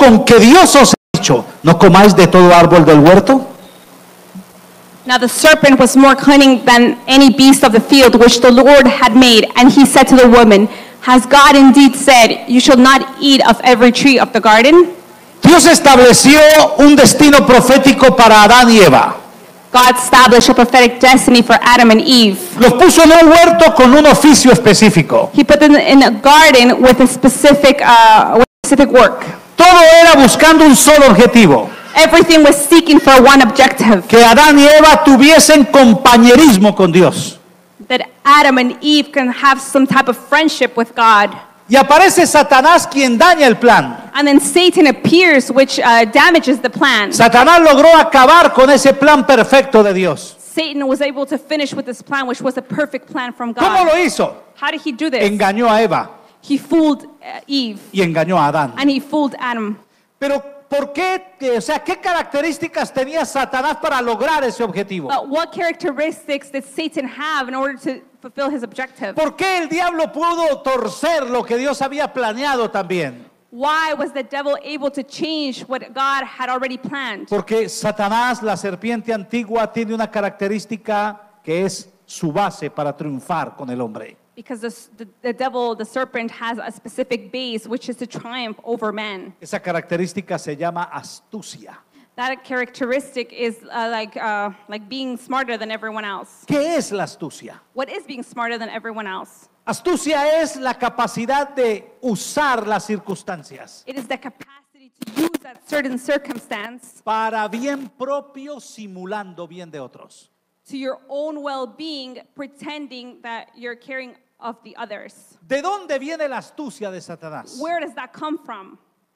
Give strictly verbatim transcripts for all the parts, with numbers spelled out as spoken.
con que Dios os ha dicho, no comáis de todo árbol del huerto? Now the serpent was more cunning than any beast of the field which the Lord had made. And he said to the woman, has God indeed said, you shall not eat of every tree of the garden? Dios estableció un destino profético para Adán y Eva. God established a prophetic destiny for Adam and Eve. Los puso en un huerto con un oficio específico. He put them in a garden with a specific, uh, with specific work. Todo era buscando un solo objetivo. Everything was seeking for one objective. Que Adán y Eva tuviesen compañerismo con Dios. That Adam and Eve can have some type of friendship with God. Y aparece Satanás quien daña el plan. And then Satan appears, which uh, damages the plan. Satanás logró acabar con ese plan perfecto de Dios. Satan was able to finish with this plan, which was a perfect plan from God. ¿Cómo lo hizo? How did he do this? Engañó a Eva He fooled uh, Eve, y engañó a Adán. and he fooled Adam. Pero ¿por qué? O sea, ¿qué características tenía Satanás para lograr ese objetivo? But what characteristics did Satan have in order to fulfill his objective? ¿Por qué el diablo pudo torcer lo que Dios había planeado también? Why was the devil able to change what God had already planned? Porque Satanás, la serpiente antigua, tiene una característica que es su base para triunfar con el hombre. Because the, the, the devil, the serpent, has a specific base, which is to triumph over man. Esa característica se llama astucia. That characteristic is uh, like, uh, like being smarter than everyone else. ¿Qué es la astucia? What is being smarter than everyone else? Astucia es la capacidad de usar las circunstancias It is the capacity to use that certain circumstance para bien propio, simulando bien de otros. to your own well-being, pretending that you're caring of the others. ¿De dónde viene la astucia de Satanás? Where does that come from?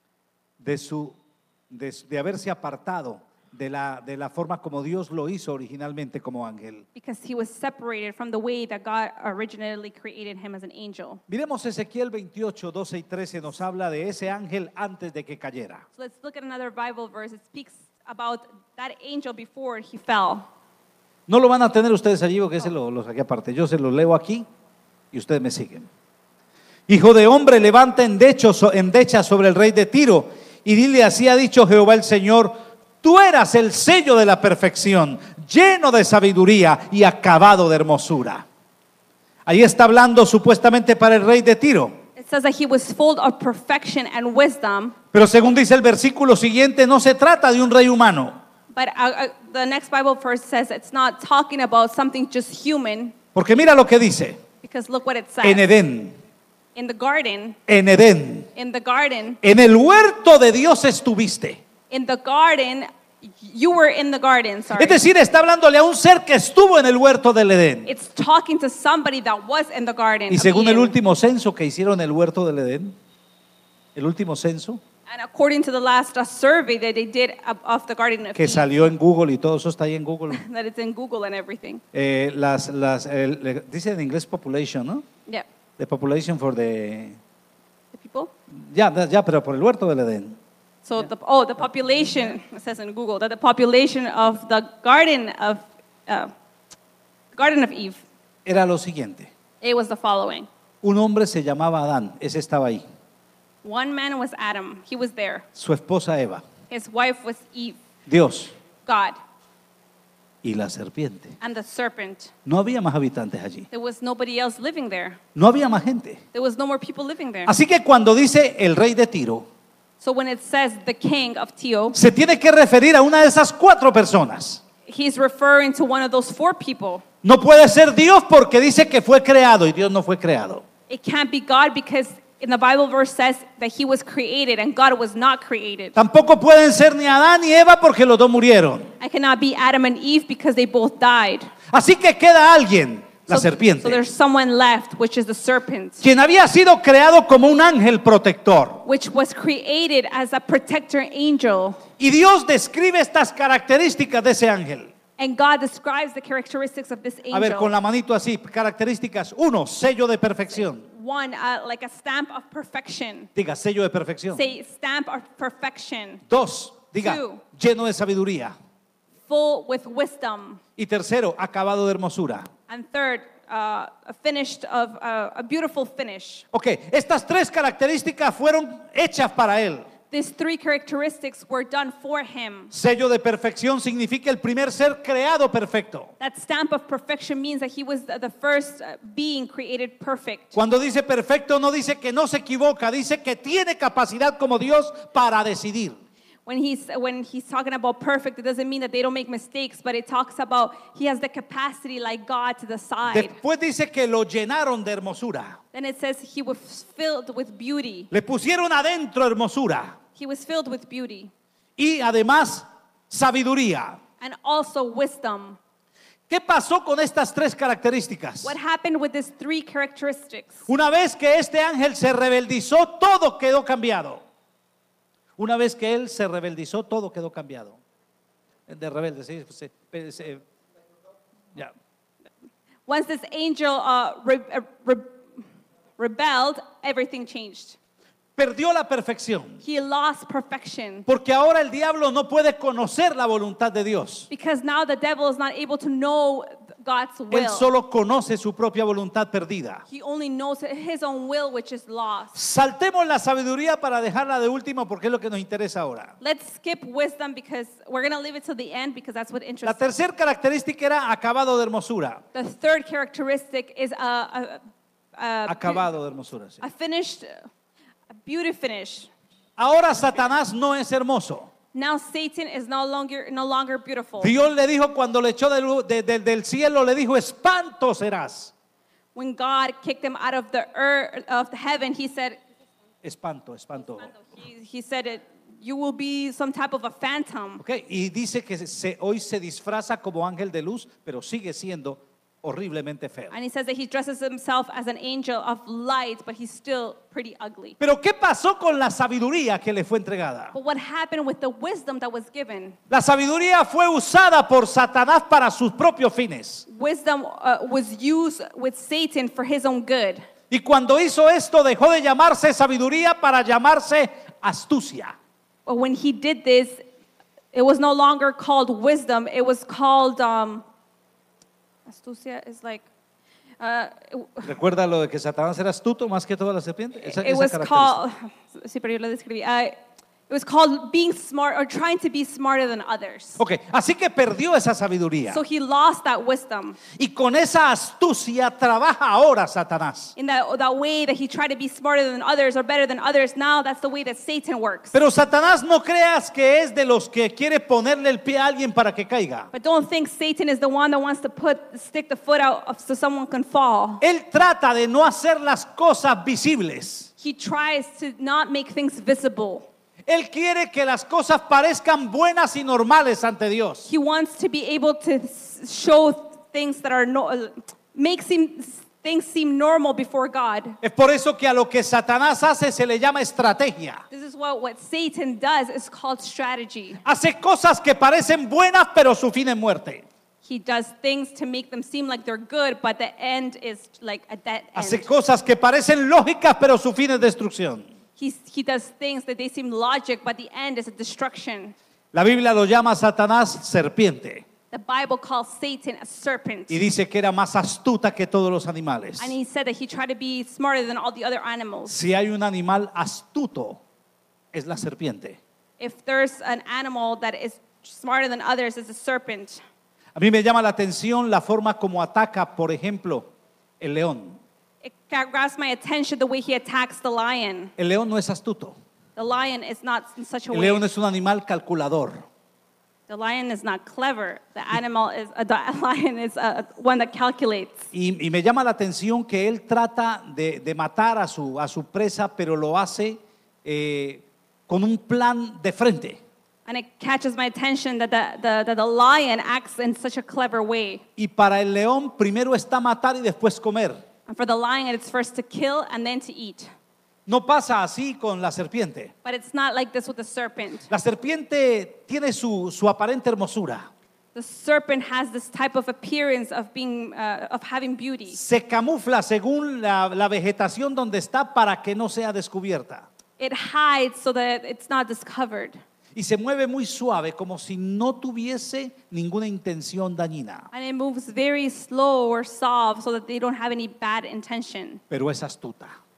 De su de, de haberse apartado de la de la forma como Dios lo hizo originalmente como ángel. Because he was separated from the way that God originally created him as an angel. Miremos Ezequiel veintiocho, doce y trece, nos habla de ese ángel antes de que cayera. So let's look at another Bible verse. It speaks about that angel before he fell. No lo van a tener ustedes allí porque ese lo, lo saqué aparte. Yo se lo leo aquí y ustedes me siguen. Hijo de hombre, levanta endecho, endecha sobre el rey de Tiro y dile: así ha dicho Jehová el Señor, tú eras el sello de la perfección, lleno de sabiduría y acabado de hermosura. Ahí está hablando supuestamente para el rey de Tiro. It says that he was full of perfection and wisdom. Pero según dice el versículo siguiente, no se trata de un rey humano. But uh, uh, the next Bible verse says it's not talking about something just human. Porque mira lo que dice. Because look what it says. En Edén. In the garden. En Edén. In the garden. En el huerto de Dios estuviste. In the garden. You were in the garden, sorry. Es decir, está hablándole a un ser que estuvo en el huerto del Edén. It's talking to somebody that was in the garden. Y según of el Eden. último censo que hicieron en el huerto del Edén, el último censo And according to the last uh, survey that they did of, of the garden of que Eden, salió en Google y todo eso está ahí en Google, that it's in Google and everything. eh, las, las, el- le- dice en inglés population, ¿no? Yeah. The population for the, The people. ya, ya, pero por el huerto del Edén. So the oh the population, it says in Google that the population of the garden of uh, Garden of Eve, Era lo siguiente: it was the following. un hombre se llamaba Adán, ese estaba ahí, One man was Adam, he was there. su esposa Eva, His wife was Eve, Dios God, y la serpiente. and the serpent. No había más habitantes allí, There was nobody else living there. no había más gente. There was no more people living there. Así que cuando dice el rey de Tiro, So when it says the king of Tio, se tiene que referir a una de esas cuatro personas. he's referring to one of those four people. No puede ser Dios porque dice que fue creado y Dios no fue creado. It can't be God because in the Bible verse says that he was created and God was not created. Tampoco pueden ser ni Adán ni Eva porque los dos murieron. I cannot be Adam and Eve because they both died. Así que queda alguien, la so, so serpiente, there's someone left, which is the serpent, quien había sido creado como un ángel protector. which was created as a protector angel. Y Dios describe estas características de ese ángel. And God describes the characteristics of this A ver, con angel. la manito así, características. Uno, sello de perfección. One, uh, like a stamp of perfection. Diga, sello de perfección. Say stamp of perfection. Dos, diga, Two. lleno de sabiduría. Full with wisdom. Y tercero, acabado de hermosura. And third, uh, a finished of uh, a beautiful finish. Ok, estas tres características fueron hechas para él. These three characteristics were done for him. Sello de perfección significa el primer ser creado perfecto. That stamp of perfection means that he was the the first uh, being created perfect. Cuando dice perfecto no dice que no se equivoca, dice que tiene capacidad como Dios para decidir. When he's, when he's talking about perfect, it doesn't mean that they don't make mistakes, but it talks about he has the capacity like God to decide. Después dice que lo llenaron de hermosura. Then it says he was filled with beauty. Le pusieron adentro hermosura He was filled with beauty y además sabiduría. and also wisdom. ¿Qué pasó con estas tres características? What happened with these three characteristics? Una vez que este ángel se rebeldizó, todo quedó cambiado. Una vez que él se rebeldizó, todo quedó cambiado. De rebelde, sí, sí, sí, ya. Once this angel uh, re- uh, re- rebelled, everything changed. Perdió la perfección. He lost perfection Porque ahora el diablo no puede conocer la voluntad de Dios. because now the devil is not able to know God's Él will. solo conoce su propia voluntad perdida. He only knows his own will, which is lost. Saltemos la sabiduría para dejarla de último porque es lo que nos interesa ahora. Let's skip wisdom because we're going to leave it till the end because that's what La interests us. tercera característica era acabado de hermosura. The third characteristic is a, a, a, Acabado de hermosura. Sí. a finished, a beauty finish. Ahora Satanás no es hermoso. Now Satan is no longer, no longer beautiful. Dios le dijo cuando le echó del, de- de- del cielo, le dijo, espanto serás. When God kicked him out of the earth, of the heaven, he said, Espanto, espanto. he, he said it, you will be some type of a phantom. Okay. Y dice que se, hoy se disfraza como ángel de luz, pero sigue siendo horriblemente feo. And he says that he dresses himself as an angel of light, but he's still pretty ugly. Pero ¿qué pasó con la sabiduría que le fue entregada? But what happened with the wisdom that was given? La sabiduría fue usada por Satanás para sus propios fines. Wisdom uh, was used with Satan for his own good. Y cuando hizo esto dejó de llamarse sabiduría para llamarse astucia. But when he did this, it was no longer called wisdom. It was called um, astucia. Is like uh, it, ¿Recuerda lo de que Satanás era astuto más que toda la serpiente? Esa- it esa was característica. called. Sí, pero yo lo describí. Uh, it was called being smart or trying to be smarter than others. Ok, así que perdió esa sabiduría. So he lost that wisdom. Y con esa astucia trabaja ahora Satanás. In that, that way that he tried to be smarter than others or better than others, now that's the way that Satan works. Pero Satanás no creas que es de los que quiere ponerle el pie a alguien para que caiga. But don't think Satan is the one that wants to put stick the foot out of, so someone can fall. Él trata de no hacer las cosas visibles. He tries to not make things visible. Él quiere que las cosas parezcan buenas y normales ante Dios. He wants to be able to s- show things that are no, uh, make seem, things seem normal before God. Es por eso que a lo que Satanás hace se le llama estrategia. This is what, what Satan does is called strategy. Hace cosas que parecen buenas, pero su fin es muerte. He does things to make them seem like they're good, but the end is like a dead Hace end. cosas que parecen lógicas, pero su fin es destrucción. He, he does things that they seem logic, but the end is a destruction. La Biblia lo llama a Satanás serpiente The Bible calls Satan a serpent. y dice que era más astuta que todos los animales. And he said that he tried to be smarter than all the other animals. Si hay un animal astuto, es la serpiente. If there's an animal that is smarter than others, it's a serpent. A mí me llama la atención la forma como ataca, por ejemplo, el león. It grabs my attention the way he attacks the lion. El león no es astuto. The lion is not in such a El way. león es un animal calculador. The lion is not clever. The animal is uh, the lion is uh, one that calculates. Y, y me llama la atención que él trata de, de matar a su, a su presa, pero lo hace eh, con un plan de frente. And it catches my attention that the, the, that the lion acts in such a clever way. Y para el león primero está matar y después comer. And for the lion, it's first to kill and then to eat. No pasa así con la serpiente. But it's not like this with the serpent. La serpiente tiene su, su aparente hermosura. The serpent has this type of appearance of being, uh, of having beauty. Se camufla según la, la vegetación donde está para que no sea descubierta. It hides so that it's not discovered. Y se mueve muy suave, como si no tuviese ninguna intención dañina. And it moves very slow or soft so that they don't have any bad intention. Pero es astuta.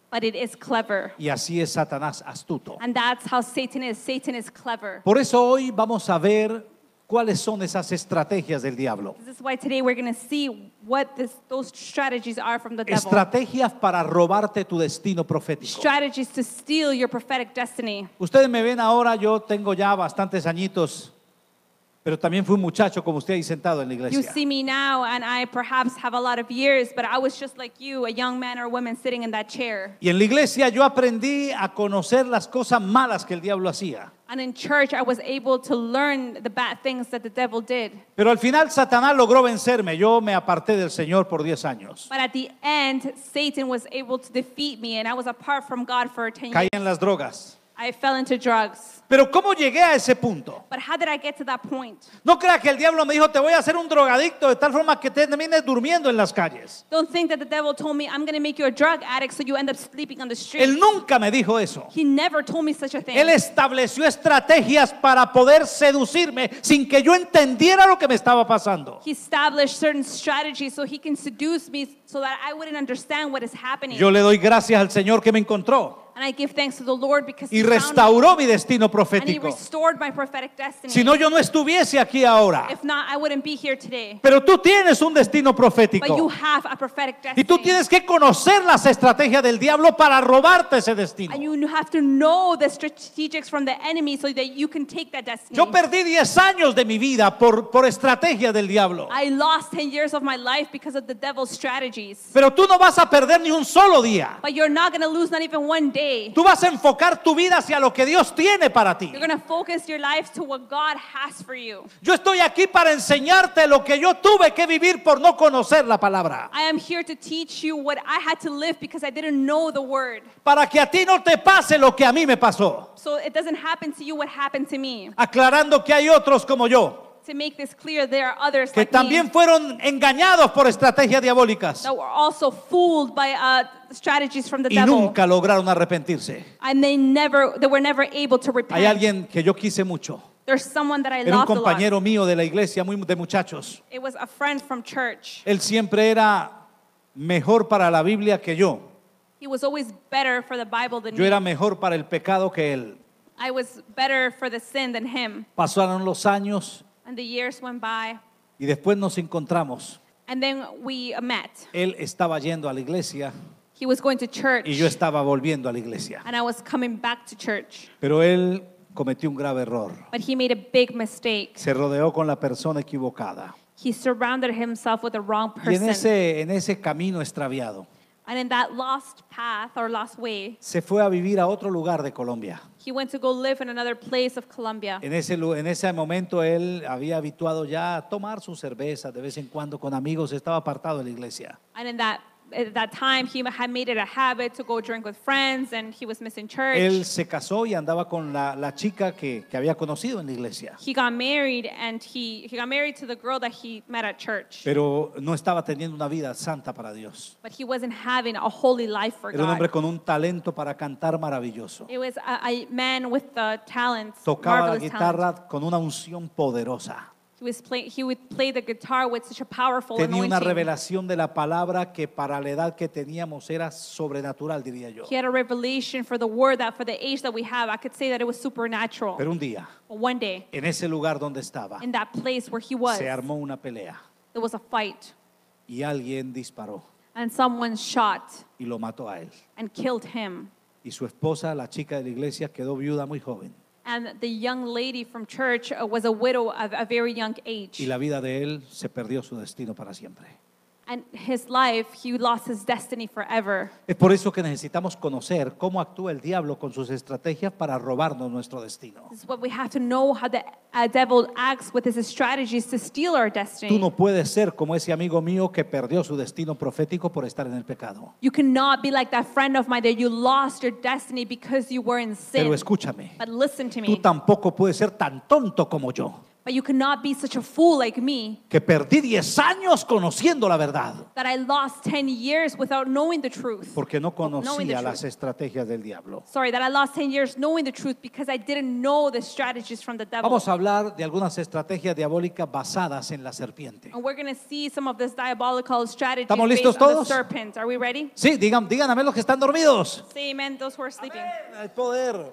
but it is clever. Y así es Satanás, astuto. And that's how Satan is. Satan is clever. Por eso hoy vamos a ver cuáles son esas estrategias del diablo. This is why today we're going to see what this, those strategies are from the devil. Estrategias para robarte tu destino profético. Strategies to steal your prophetic destiny. Ustedes me ven ahora, yo tengo ya bastantes añitos, pero también fui un muchacho como usted ahí sentado en la You iglesia. see me now, and I perhaps have a lot of years, but I was just like you, a young man or woman sitting in that chair. Y en la iglesia yo aprendí a conocer las cosas malas que el diablo hacía. And in church, I was able to learn the bad things that the devil did. Pero al final Satanás logró vencerme. Yo me aparté del Señor por diez años. But at the end, Satan was able to defeat me, and I was apart from God for ten Caí years. en las drogas. I fell into drugs. Pero ¿cómo llegué a ese punto? But how did I get to that point? No crea que el diablo me dijo, te voy a hacer un drogadicto de tal forma que te termines durmiendo en las calles. Don't think that the devil told me, I'm going to make you a drug addict so you end up sleeping on the street. Él nunca me dijo eso. He never told me such a thing. Él estableció estrategias para poder seducirme sin que yo entendiera lo que me estaba pasando. He established certain strategies so he can seduce me so that I wouldn't understand what is happening. Yo le doy gracias al Señor que me encontró And I give thanks to the Lord because y he found me, restauró mi destino and he profético. restored my prophetic destiny. Si no, yo no estuviese aquí ahora. If not, I wouldn't be here today. Pero tú tienes un destino But you profético. have a prophetic destiny. Y tú tienes que conocer las estrategias del diablo para robarte ese destino. And you have to know the strategics from the enemy so that you can take that destiny. Yo perdí diez años de mi vida por, por estrategias del diablo. I lost ten years of my life because of the devil's strategies. Pero tú no vas a perder ni un solo día. But you're not going to lose not even one day. Tú vas a enfocar tu vida hacia lo que Dios tiene para ti. You're going to focus your life to what God has for you. Yo estoy aquí para enseñarte lo que yo tuve que vivir por no conocer la palabra. I am here to teach you what I had to live because I didn't know the word. Para que a ti no te pase lo que a mí me pasó. So it doesn't happen to you what happened to me. Aclarando que hay otros como yo, To make this clear, there are others que like también me fueron engañados por estrategias diabólicas that were also fooled by uh, strategies from the y devil. nunca lograron arrepentirse. And they never, they were never able to repent. Hay alguien que yo quise mucho. There's someone that I Era un loved a lot. compañero mío de la iglesia, muy de muchachos. It was a friend from church. Él siempre era mejor para la Biblia que yo. He was always better for the Bible than Yo me. era mejor para el pecado que él. I was better for the sin than him. Pasaron los años And the years went by. y después nos encontramos. And then we met. Él estaba yendo a la iglesia He was going to church. y yo estaba volviendo a la iglesia. And I was coming back to church. Pero él cometió un grave error. But he made a big mistake. Se rodeó con la persona equivocada. He surrounded himself with the wrong Y en person. ese, en ese camino extraviado, And in that lost path or lost way, se fue a vivir a otro lugar de Colombia. he went to go live in another place of Colombia. En ese, lu- en ese momento él había habituado ya a tomar su cerveza de vez en cuando con amigos, estaba apartado de la iglesia. And in that at that time, he had made it a habit to go drink with friends, and he was missing church. Él se casó y andaba con la, la chica que, que había conocido en la iglesia. He got married, and he, he got married to the girl that he met at church. Pero no estaba teniendo una vida santa para Dios. But he wasn't having a holy life for Era un hombre God. con un talento para cantar maravilloso. It was a, a man with the talents, Tocaba la marvelous talent. guitarra con una unción poderosa. He was play, he would play the guitar with such a powerful Tenía una anointing. revelación de la palabra que para la edad que teníamos era sobrenatural, diría yo. He had a revelation for the word that for the age that we have, I could say that it was supernatural. Pero un día, But one day, en ese lugar donde estaba, in that place where he was, se armó una pelea there was a fight, y alguien disparó and someone shot y lo mató a él. and killed him. Y su esposa, la chica de la iglesia, quedó viuda muy joven. And the young lady from church uh, was a widow of a very young age. Y la vida de él se perdió su destino para siempre. And his life, he lost his destiny forever. Es por eso que necesitamos conocer cómo actúa el diablo con sus estrategias para robarnos nuestro destino. This is what we have to know, how the uh, devil acts with his strategies to steal our destiny. Tú no puedes ser como ese amigo mío que perdió su destino profético por estar en el pecado. You cannot be like that friend of mine that you lost your destiny because you were in sin. Pero escúchame, But listen to tú me. tampoco puedes ser tan tonto como yo. But you cannot be such a fool like me, que perdí diez años conociendo la verdad, that I lost ten years without knowing the truth. porque no Knowing the conocía truth. las estrategias del diablo. Sorry, that I lost ten years knowing the truth because I didn't know the strategies from the devil. Vamos a hablar de algunas estrategias diabólicas basadas en la serpiente. And we're going to see some of this diabolical strategies ¿Estamos based listos on the todos? serpent. Are we ready? Sí, digan, díganme los que están dormidos. Say amen, those who are sleeping. Hay poder.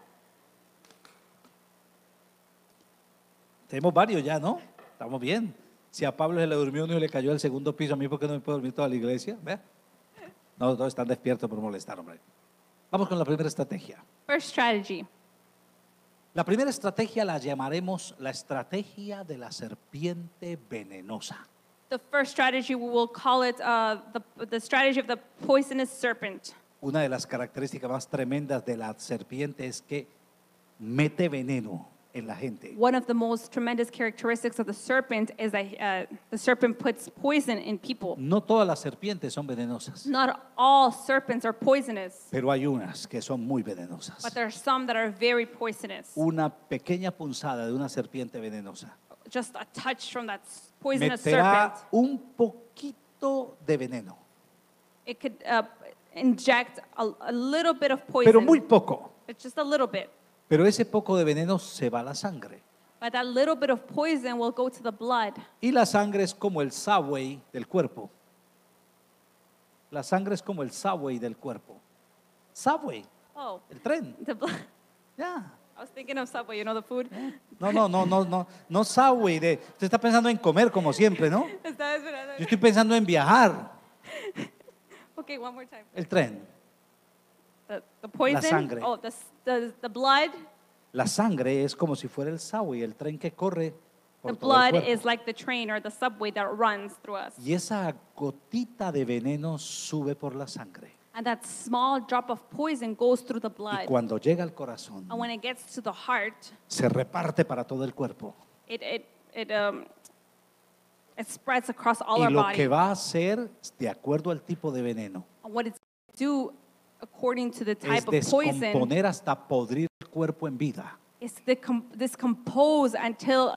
Tenemos varios ya, ¿no? Estamos bien. Si a Pablo se le durmió uno y le cayó al segundo piso, a mí, ¿por qué no me puedo dormir toda la iglesia? ¿Ve? No, todos están despiertos por molestar, hombre. Vamos con la primera estrategia. First strategy. La primera estrategia la llamaremos la estrategia de la serpiente venenosa. The first strategy, we will call it uh, the, the strategy of the poisonous serpent. Una de las características más tremendas de la serpiente es que mete veneno en la gente. One of the most tremendous characteristics of the serpent is that uh, the serpent puts poison in people. No todas las serpientes son venenosas, Not all serpents are poisonous, pero hay unas que son muy venenosas. but there are some that are very poisonous. Una pequeña punzada de una serpiente venenosa Just a touch from that s- poisonous meterá serpent, un poquito de veneno, it could uh, inject a, a little bit of poison, pero muy poco. but just a little bit. Pero ese poco de veneno se va a la sangre. But that little bit of poison will go to the blood. Y la sangre es como el subway del cuerpo. La sangre es como el subway del cuerpo. Subway, Oh, el tren. the blood. Ya. I was thinking of Subway, you know the food. No, no, no, no, no, no subway. De, usted está pensando en comer como siempre, ¿no? Estaba esperando. Yo estoy pensando en viajar. Okay, one more time. El tren. The, the poison. sangre. Oh, the, s- the, the blood. La sangre es como si fuera el subway, el tren que corre por The todo el blood cuerpo. is like the train or the subway that runs through us. Y esa gotita de veneno sube por la sangre. And that small drop of poison goes through the Y blood. cuando llega al corazón, And when it gets to the heart, se reparte para todo el cuerpo. it, it, it, um, it spreads across all Y our lo body. que va a hacer, de acuerdo al tipo de veneno, And what it's going to do, according to the es type of poison, descomponer hasta podrir el cuerpo en vida. is to decom- discompose until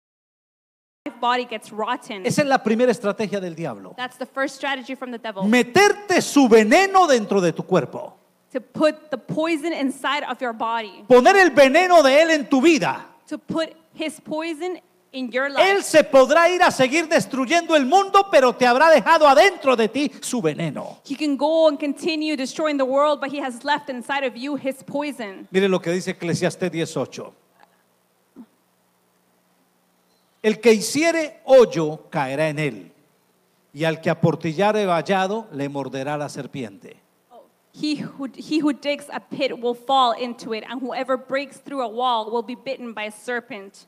the body gets rotten. Esa es la primera estrategia del diablo. That's the first strategy from the devil. Meterte su veneno dentro de tu cuerpo. To put the poison inside of your body. Poner el veneno de él en tu vida. To put his poison in your Él life. se podrá ir a seguir destruyendo el mundo, pero te habrá dejado adentro de ti su veneno. He can go and continue destroying the world, but he has left inside of you his poison. Mire lo que dice Eclesiastés dieciocho. El que hiciere hoyo caerá en él, y al que aportillare vallado le morderá la serpiente. He who, he who digs a pit will fall into it, and whoever breaks through a wall will be bitten by a serpent.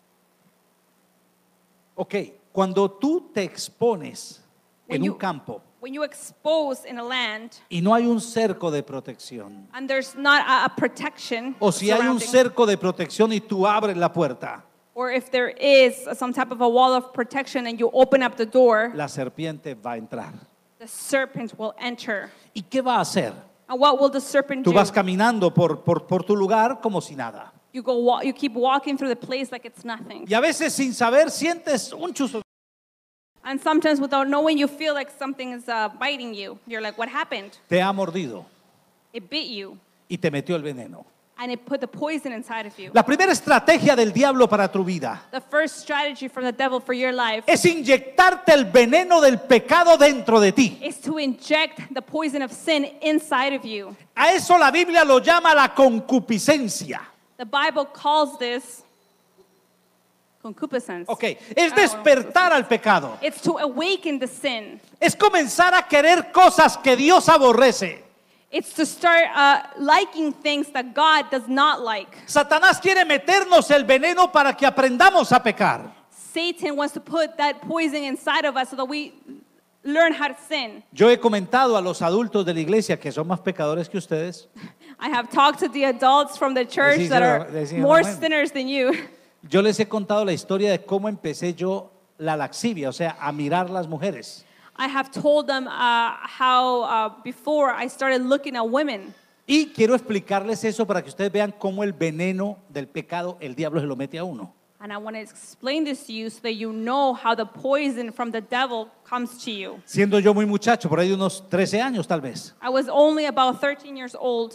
Ok, cuando tú te expones When en you- un campo When you expose in a land, y no hay un cerco de protección, and there's not a, a protection, o si hay un surrounding- cerco de protección y tú abres la puerta, or if there is some type of a wall of protection and you open up the door, la serpiente va a entrar. the serpent will enter. ¿Y qué va a hacer? And what will the serpent Tú do? vas caminando por, por, por tu lugar como si nada. You go, wa- you keep walking through the place like it's nothing. Y a veces sin saber sientes un chuzo. And sometimes without knowing, you feel like something is uh, biting you. You're like, what happened? Te ha mordido It bit you, y te metió el veneno. and it put the poison inside of you. La primera estrategia del diablo para tu vida The first strategy from the devil for your life es inyectarte el veneno del pecado dentro de ti. is to inject the poison of sin inside of you. A eso la Biblia lo llama la concupiscencia. The Bible calls this concupiscence. Ok, es I don't know. despertar al pecado. It's to awaken the sin. Es comenzar a querer cosas que Dios aborrece. It's to start uh, liking things that God does not like. Satanás quiere meternos el veneno para que aprendamos a pecar. Satan wants to put that poison inside of us so that we learn how to sin. Yo he comentado a los adultos de la iglesia que son más pecadores que ustedes. I have talked to the adults from the church Sí, that sí, are sí, sí, more bueno. sinners than you. Yo les he contado la historia de cómo empecé yo la laxivia, o sea, a mirar las mujeres. I have told them uh, how uh, before I started looking at women. Y quiero explicarles eso para que ustedes vean cómo el veneno del pecado el diablo se lo mete a uno. And I want to explain this to you so that you know how the poison from the devil comes to you. Siendo yo muy muchacho, por ahí de unos trece años tal vez, I was only about thirteen years old.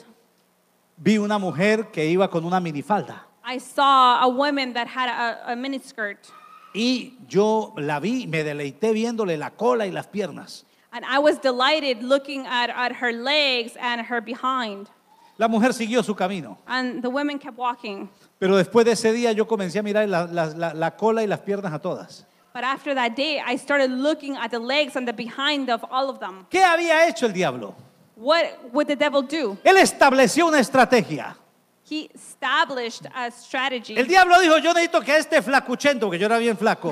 vi una mujer que iba con una minifalda. I saw a woman that had a, a miniskirt. Y yo la vi, me deleité viéndole la cola y las piernas. And I was delighted looking at, at her legs and her behind. La mujer siguió su camino. And the women kept walking. Pero después de ese día yo comencé a mirar la, la, la, la cola y las piernas a todas. But after that day, I started looking at the legs and the behind of all of them. ¿Qué había hecho el diablo? What would the devil do? Él estableció una estrategia. He established a strategy. El diablo dijo, yo necesito que a este flacuchento, que yo era bien flaco,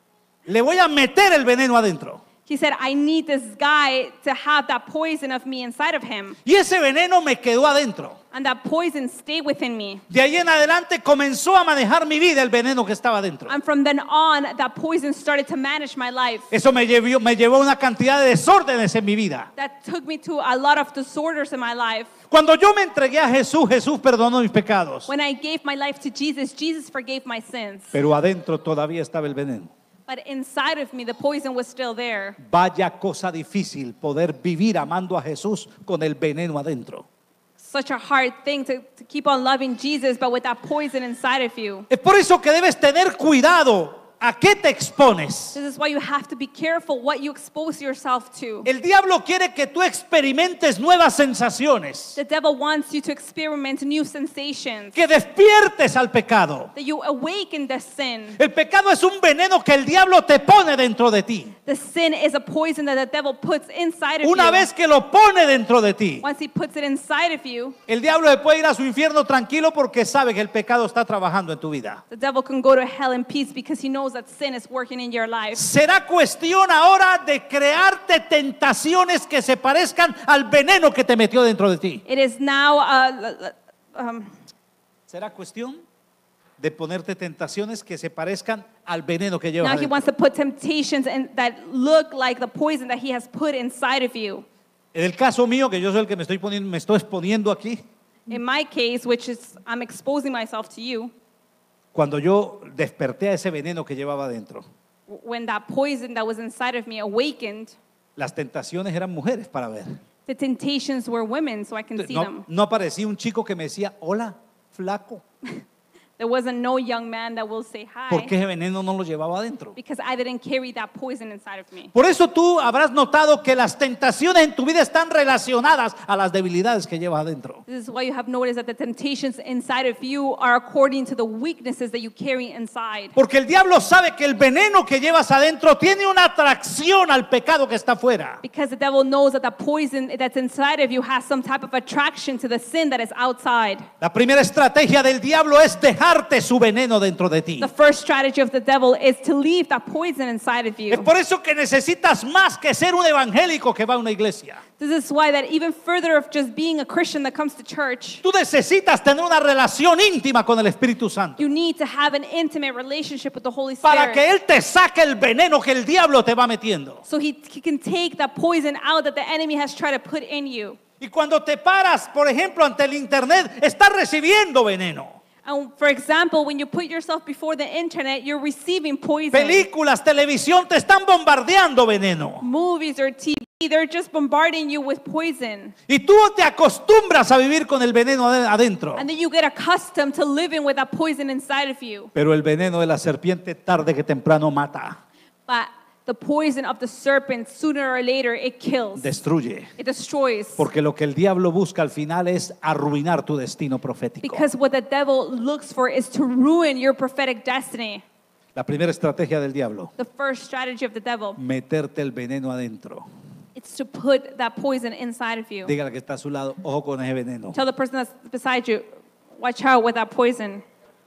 le voy a meter el veneno adentro. He said, I need this guy to have that poison of me inside of him. Y ese veneno me quedó adentro. And that poison stayed within me. De ahí en adelante comenzó a manejar mi vida el veneno que estaba adentro. And from then on, that poison started to manage my life. Eso me llevó, me llevó a una cantidad de desórdenes en mi vida. That took me to a lot of disorders in my life. Cuando yo me entregué a Jesús, Jesús perdonó mis pecados. When I gave my life to Jesus, Jesus forgave my sins. Pero adentro todavía estaba el veneno. But inside of me, the poison was still there. Vaya cosa difícil poder vivir amando a Jesús con el veneno adentro. Such a hard thing to, to keep on loving Jesus, but with that poison inside of you. Es por eso que debes tener cuidado a qué te expones. This is why you have to be careful what you expose yourself to. El diablo quiere que tú experimentes nuevas sensaciones, The devil wants you to experiment new sensations, que despiertes al pecado. that you awaken the sin. El pecado es un veneno que el diablo te pone dentro de ti. The sin is a poison that the devil puts inside of Una you. vez que lo pone dentro de ti, Once he puts it inside of you, el diablo se puede ir a su infierno tranquilo porque sabe que el pecado está trabajando en tu vida. the devil can go to hell in peace because he knows that sin is working in your life. Será cuestión ahora de crearte tentaciones que se parezcan al veneno que te metió dentro de ti. It is now uh, um, Será cuestión de ponerte tentaciones que se parezcan al veneno que llevas now he adentro. wants to put temptations in, that look like the poison that he has put inside of you. En el caso mío, que yo soy el que me estoy poniendo, me estoy exponiendo aquí, In my case, which is I'm exposing myself to you, cuando yo desperté a ese veneno que llevaba adentro, when that poison that was inside of me awakened, las tentaciones eran mujeres para ver. the temptations were women, so I can see No, them. no aparecía un chico que me decía, hola, flaco, There wasn't no young man that will say porque hi ese veneno no lo llevaba adentro. because I didn't carry that poison inside of me. Por eso tú habrás notado que las tentaciones en tu vida están relacionadas a las debilidades que llevas adentro. This is why you have noticed that the temptations inside of you are according to the weaknesses that you carry inside. Porque el diablo sabe que el veneno que llevas adentro tiene una atracción al pecado que está afuera. Because the devil knows that the poison that's inside of you has some type of attraction to the sin that is outside. La primera estrategia del diablo es dejarte su veneno dentro de ti. The first strategy of the devil is to leave that poison inside of Es you. por eso que necesitas más que ser un evangélico que va a una iglesia. This is why that even further of just being a Christian that comes to church, Tú necesitas tener una relación íntima con el Espíritu Santo you need to have an intimate relationship with the Holy para que Spirit. Él te saque el veneno que el diablo te va metiendo. So he, he can take that poison out that the enemy has tried to put in you. Y cuando te paras, por ejemplo, ante el internet, estás recibiendo veneno. And for example, when you put yourself before the internet, you're receiving poison. Películas, televisión, te están bombardeando veneno. Movies or T V, they're just bombarding you with poison. Y tú te acostumbras a vivir con el veneno ade- adentro. And then you get accustomed to living with that poison inside of you. Pero el veneno de la serpiente tarde que temprano mata, But the poison of the serpent, sooner or later, it kills. destruye. It destroys. Porque lo que el diablo busca al final es arruinar tu destino profético. Because what the devil looks for is to ruin your prophetic destiny. La primera estrategia del diablo, The first strategy of the devil, meterte el veneno adentro. it's to put that poison inside of you. Dígale que está a su lado, ojo con ese veneno. Tell the person that's beside you, watch out with that poison.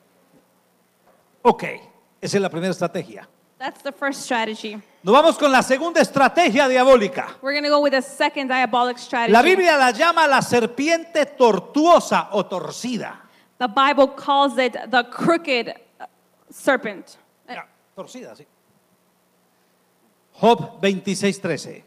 Ok, esa es la primera estrategia. That's the first strategy. Nos vamos con la segunda estrategia diabólica. We're going to go with the second diabolic strategy. La Biblia la llama la serpiente tortuosa o torcida. The Bible calls it the crooked uh, serpent. Uh, Ya, torcida, sí. Job veintiséis trece.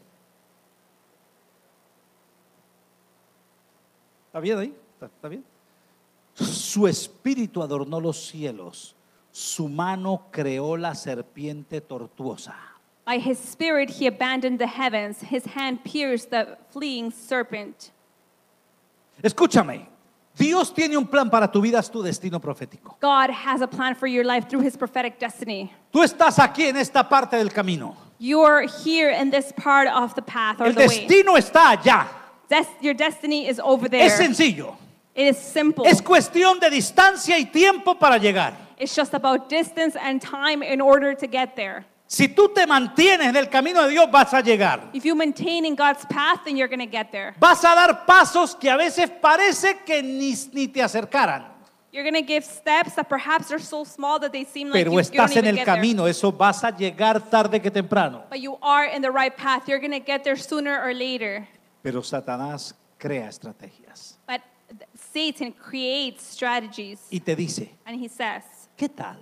¿Está bien ahí? ¿Está, está bien? Su espíritu adornó los cielos, su mano creó la serpiente tortuosa. By his spirit he abandoned the heavens. His hand pierced the fleeing serpent. Escúchame, Dios tiene un plan para tu vida, es tu destino profético. God has a plan for your life through his prophetic destiny. Tú estás aquí en esta parte del camino. You're here in this part of the path or El the way. destino está allá. Des- your destiny is over there. Es sencillo. It is simple. Es cuestión de distancia y tiempo para llegar. It's just about distance and time in order to get there. Si tú te mantienes en el camino de Dios, vas a llegar. If you maintain in God's path, then you're going to get there. Vas a dar pasos que a veces parece que ni, ni te acercaran. You're going to give steps that perhaps are so small that they seem like Pero you, you estás don't en even el get there. camino, eso vas a llegar tarde que temprano. But you are in the right path. You're going to get there sooner or later. Pero Satanás crea estrategias But th- Satan creates strategies. y te dice, And he says, ¿qué tal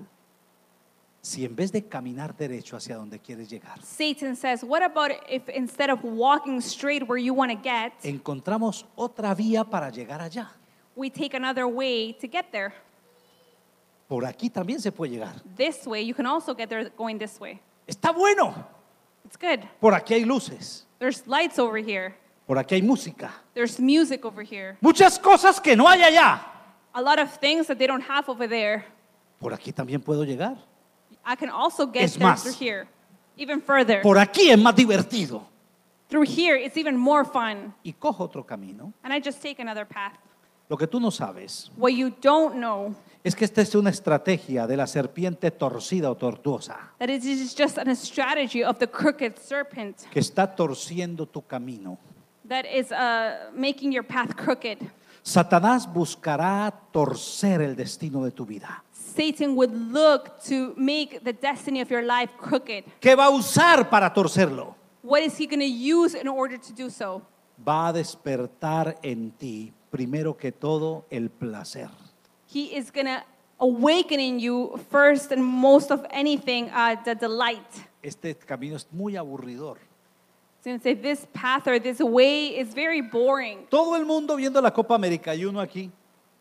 si en vez de caminar derecho hacia donde quieres llegar, Satan says, what about if instead of walking straight where you want to get, encontramos otra vía para llegar allá? we take another way to get there? Por aquí también se puede llegar. This way, you can also get there going this way. Está bueno. It's good. Por aquí hay luces, There's lights over here. por aquí hay música. There's music over here. Muchas cosas que no hay allá. A lot of things that they don't have over there. Por aquí también puedo llegar. I can also get Es there más, through here. Even further. Por aquí es más divertido. Through here, it's even more fun. Y cojo otro camino. And I just take another path. Lo que tú no sabes What you don't know, es que esta es una estrategia de la serpiente torcida o tortuosa that it is just a strategy of the crooked serpent que está torciendo tu camino. that is uh, making your path crooked. Satanás buscará torcer el destino de tu vida. Satan would look to make the destiny of your life crooked. ¿Qué va a usar para torcerlo? What is he going to use in order to do so? Va a despertar en ti, primero que todo, el placer. He is going to awaken in you first and most of anything, uh, the delight. Este camino es muy aburridor. So you say this path or this way is very boring. Todo el mundo viendo la Copa América y uno aquí.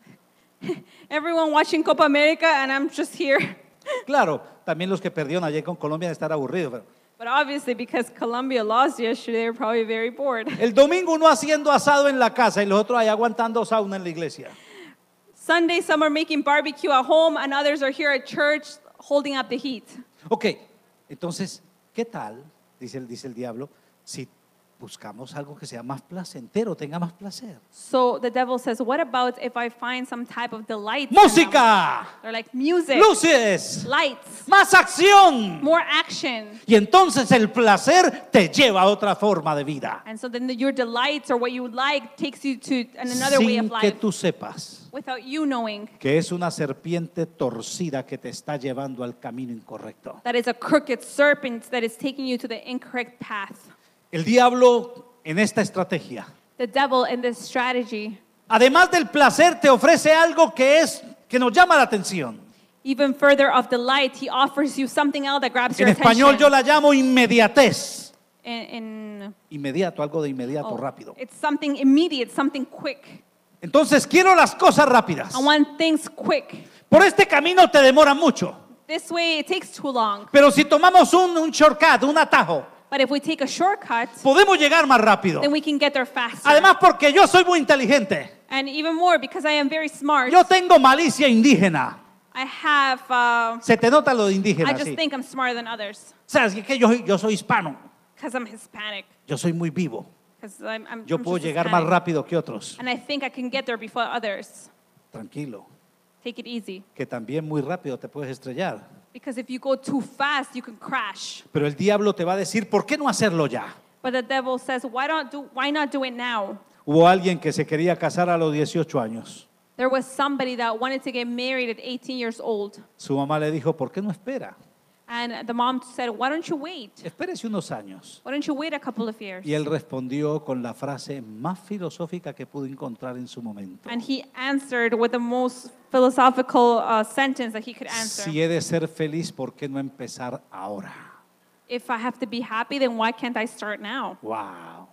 Everyone watching Copa America and I'm just here. Claro, también los que perdieron ayer con Colombia de estar aburridos. Pero But obviously because Colombia lost yesterday, they're probably very bored. el domingo uno haciendo asado en la casa y los otros ahí aguantando sauna en la iglesia. Sunday, some are making barbecue at home and others are here at church holding up the heat. Ok, entonces, ¿qué tal, dice el, dice el diablo, si buscamos algo que sea más placentero, tenga más placer? So the devil says, what about if I find some type of delight? in them? ¡Música! They're like music, ¡Luces! lights, ¡Más acción! more action. Y entonces el placer te lleva a otra forma de vida. And so then the, your delights or what you would like takes you to an- another way Sin of que life tú sepas without you knowing que es una serpiente torcida que te está llevando al camino incorrecto. that is a crooked serpent that is taking you to the incorrect path. El diablo en esta estrategia, The devil in this strategy, además del placer, te ofrece algo que es que nos llama la atención. even further of delight, he offers you something else that grabs En your español yo attention. la llamo inmediatez. In, in, Inmediato, algo de inmediato, oh, rápido. it's something immediate, something quick. Entonces quiero las cosas rápidas. I want things quick. Por este camino te demora mucho. This way it takes too long. Pero si tomamos un, un shortcut, un atajo, But if we take a shortcut, podemos llegar más rápido. then we can get there faster. Además porque yo soy muy inteligente. And even more because I am very smart. Yo tengo malicia indígena. I have, uh, Se te nota lo de I indígena, just sí. think I'm smarter than others ¿Sabes que yo, yo soy hispano? because I'm Hispanic. Yo soy muy vivo. Because I'm, I'm, Yo I'm puedo just llegar más Hispanic. rápido que otros. And I think I can get there before others. Tranquilo, Take it easy. que también muy rápido te puedes estrellar. Because if you go too fast, you can crash. Pero el diablo te va a decir, ¿por qué no hacerlo ya? But the devil says, why, don't do, why not do it now? Hubo alguien que se quería casar a los dieciocho años. There was somebody that wanted to get married at eighteen years old. Su mamá le dijo, ¿por qué no espera? And the mom said, why don't you wait? Espérese unos años. Why don't you wait a couple of years? Y él respondió con la frase más filosófica que pudo encontrar en su momento. And he answered with the most philosophical uh, sentence that he could answer. Si he de ser feliz, ¿por qué no empezar ahora? If I have to be happy, then why can't I start now? Wow.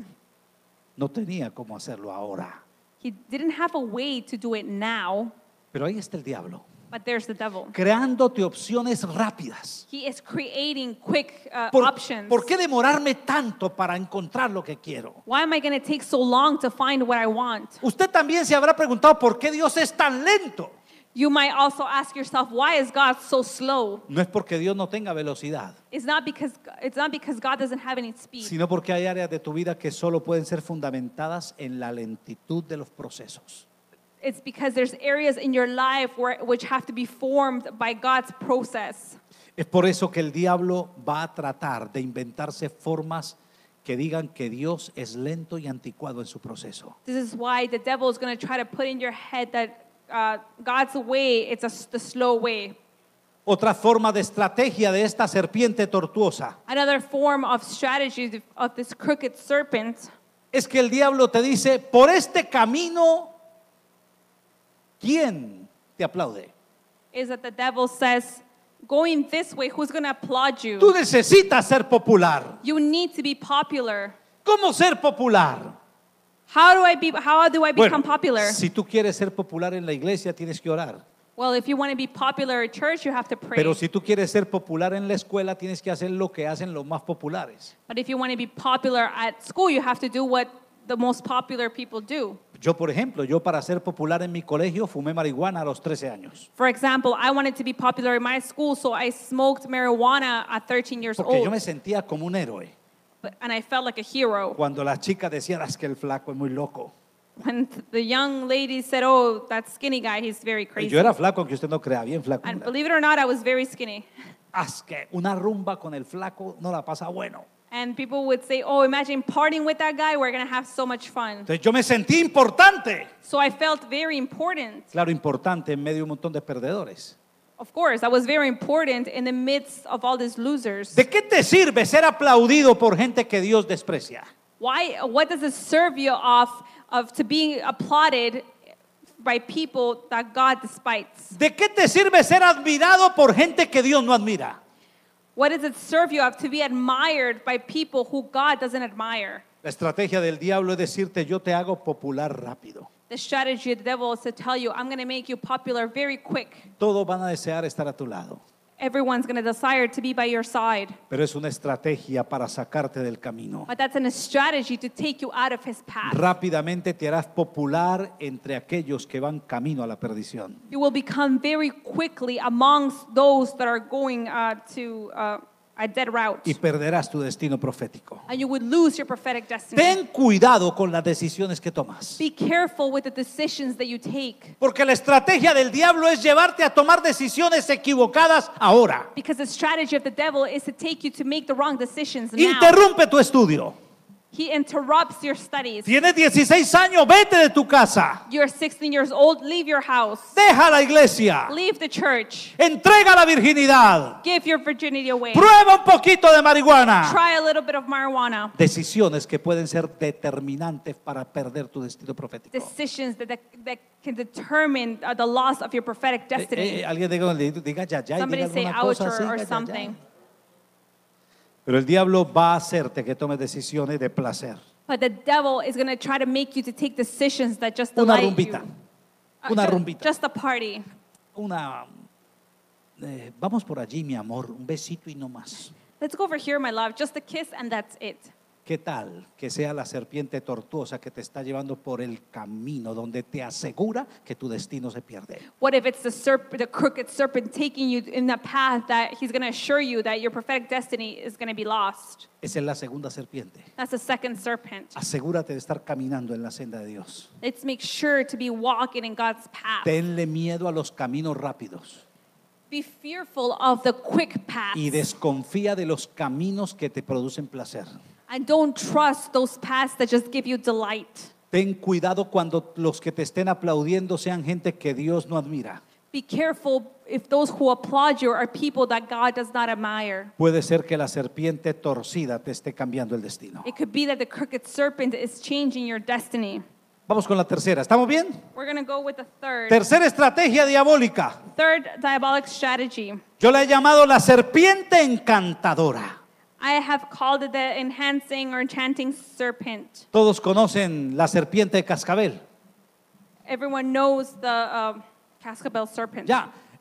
No tenía cómo hacerlo ahora. He didn't have a way to do it now, Pero ahí está el diablo. but But there's the devil. creándote opciones rápidas. He is creating quick uh, ¿Por, options. ¿Por qué demorarme tanto para encontrar lo que quiero? Why am I going to take so long to find what I want? Usted también se habrá preguntado por qué Dios es tan lento. You might also ask yourself, why is God so slow? No es porque Dios no tenga velocidad, It's not because it's not because God doesn't have any speed. sino porque hay áreas de tu vida que solo pueden ser fundamentadas en la lentitud de los procesos. It's because there's areas in your life where which have to be formed by God's process. Es por eso que el diablo va a tratar de inventarse formas que digan que Dios es lento y anticuado en su proceso. This is why the devil is going to try to put in your head that uh, God's way, it's a, the slow way. Otra forma de estrategia de esta serpiente tortuosa Another form of strategy of this crooked serpent es que el diablo te dice, por este camino, ¿quién te aplaude? is that the devil says, going this way, who's going to applaud you? Tú necesitas ser popular. You need to be popular. ¿Cómo ser popular? How do I be? How do I become Bueno, popular? si tú quieres ser popular en la iglesia, tienes que orar. Well, if you want to be popular at church, you have to pray. Pero si tú quieres ser popular en la escuela, tienes que hacer lo que hacen los más populares. But if you want to be popular at school, you have to do what the most popular people do. Yo, por ejemplo, yo para ser popular en mi colegio fumé marihuana a los trece años. For example, I wanted to be popular in my school, so I smoked marijuana at thirteen years Porque yo old, me sentía como un héroe. but- and I felt like a hero. Cuando las chicas decían, "Ah, es que el flaco es muy loco." When the young ladies said, "Oh, that skinny guy, he's very Y crazy." yo era flaco, aunque usted no crea, bien flaco. And believe it or not, I was very skinny. Ah, es que una rumba con el flaco no la pasa bueno. And people would say, "Oh, imagine partying with that guy. We're going to have so much fun." Entonces yo me sentí importante. So I felt very important. Claro, importante en medio de un montón de perdedores. Of course, I was very important in the midst of all these losers. ¿De qué te sirve ser aplaudido por gente que Dios desprecia? Why? What does it serve you of, of to being applauded by people that God despises? ¿De qué te sirve ser admirado por gente que Dios no admira? What does it serve you of to be admired by people who God doesn't admire? La estrategia del diablo es decirte, yo te hago popular rápido. The strategy of the devil is to tell you, I'm going to make you popular very quick. Todos van a desear estar a tu lado, Everyone's going to desire to be by your side. pero es una estrategia para sacarte del camino. But that's a strategy to take you out of his path. Rápidamente te harás popular entre aquellos que van camino a la perdición. You will become very quickly amongst those that are going uh, to uh, a dead route. Y perderás tu destino profético. And you would lose your prophetic destiny. Ten cuidado con las decisiones que tomas. Be careful with the decisions that you take. Porque la estrategia del diablo es llevarte a tomar decisiones equivocadas ahora. Because the strategy of the devil is to take you to make the wrong decisions now. Interrumpe tu estudio. He interrupts your studies. Tienes dieciséis años, vete de tu casa. You're sixteen years old, leave your house. Deja la iglesia. Leave the church. Entrega la virginidad. Give your virginity away. Prueba un poquito de marihuana. Try a little bit of marijuana. Decisiones que pueden ser determinantes para perder tu destino profético. Decisions that, that, that can determine uh, the loss of your prophetic Eh, destiny. eh, alguien diga, diga ya, ya, y Somebody diga say alguna ouch cosa or, así, or ya, ya, ya. something. Pero el diablo va a hacerte que tomes decisiones de placer. But the devil is going to try to make you to take decisions that just Una delight rumbita. you. Uh, Una ju- rumbita. Just a party. Una, eh, vamos por allí, mi amor, un besito y no más. Let's go over here, my love. Just a kiss and that's it. ¿Qué tal que sea la serpiente tortuosa que te está llevando por el camino donde te asegura que tu destino se pierde? What if it's the serp- the crooked serpent taking you in the path that he's going to assure you that your prophetic destiny is going to be lost? Esa es la segunda serpiente. That's the second serpent. Asegúrate de estar caminando en la senda de Dios. Let's make sure to be walking in God's path. Tenle miedo a los caminos rápidos Be fearful of the quick paths. y desconfía de los caminos que te producen placer. And don't trust those paths that just give you delight. Ten cuidado cuando los que te estén aplaudiendo sean gente que Dios no admira. Be careful if those who applaud you are people that God does not admire. Puede ser que la serpiente torcida te esté cambiando el destino. It could be that the crooked serpent is changing your destiny. Vamos con la tercera. ¿Estamos bien? We're going to go with the third. Tercera estrategia diabólica. Third diabolic strategy. Yo la he llamado la serpiente encantadora. I have called it the enhancing or enchanting serpent. Todos conocen la serpiente de cascabel. Everyone knows the uh, cascabel serpent. Ya,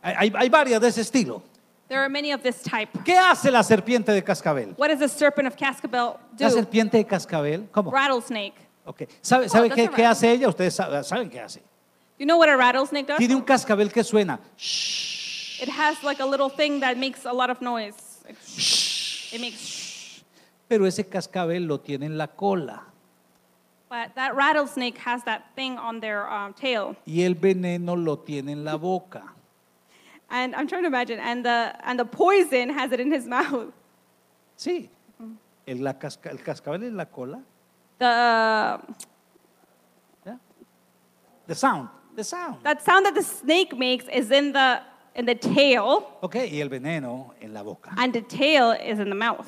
Hay, hay, hay varias de ese estilo. There are many of this type. ¿Qué hace la serpiente de cascabel? What does the serpent of Cascabel La do? serpiente de cascabel, ¿cómo? Rattlesnake. Okay. ¿Sabe, sabe that's qué, a qué rattlesnake. hace ella? Ustedes saben, saben qué hace. You know what a rattlesnake does? Tiene un cascabel que suena. It has like a little thing that makes a lot of noise. Like, it makes shh. Pero ese cascabel lo tiene en la cola. But that rattlesnake has that thing on their um, tail. Y el veneno lo tiene en la boca. And I'm trying to imagine. And the, and the poison has it in his mouth. Sí. El, la casca, el cascabel en la cola. The, uh, ¿Ya? The sound. The sound. that sound that the snake makes is in the, in the tail. Ok, y el veneno en la boca. And the tail is in the mouth.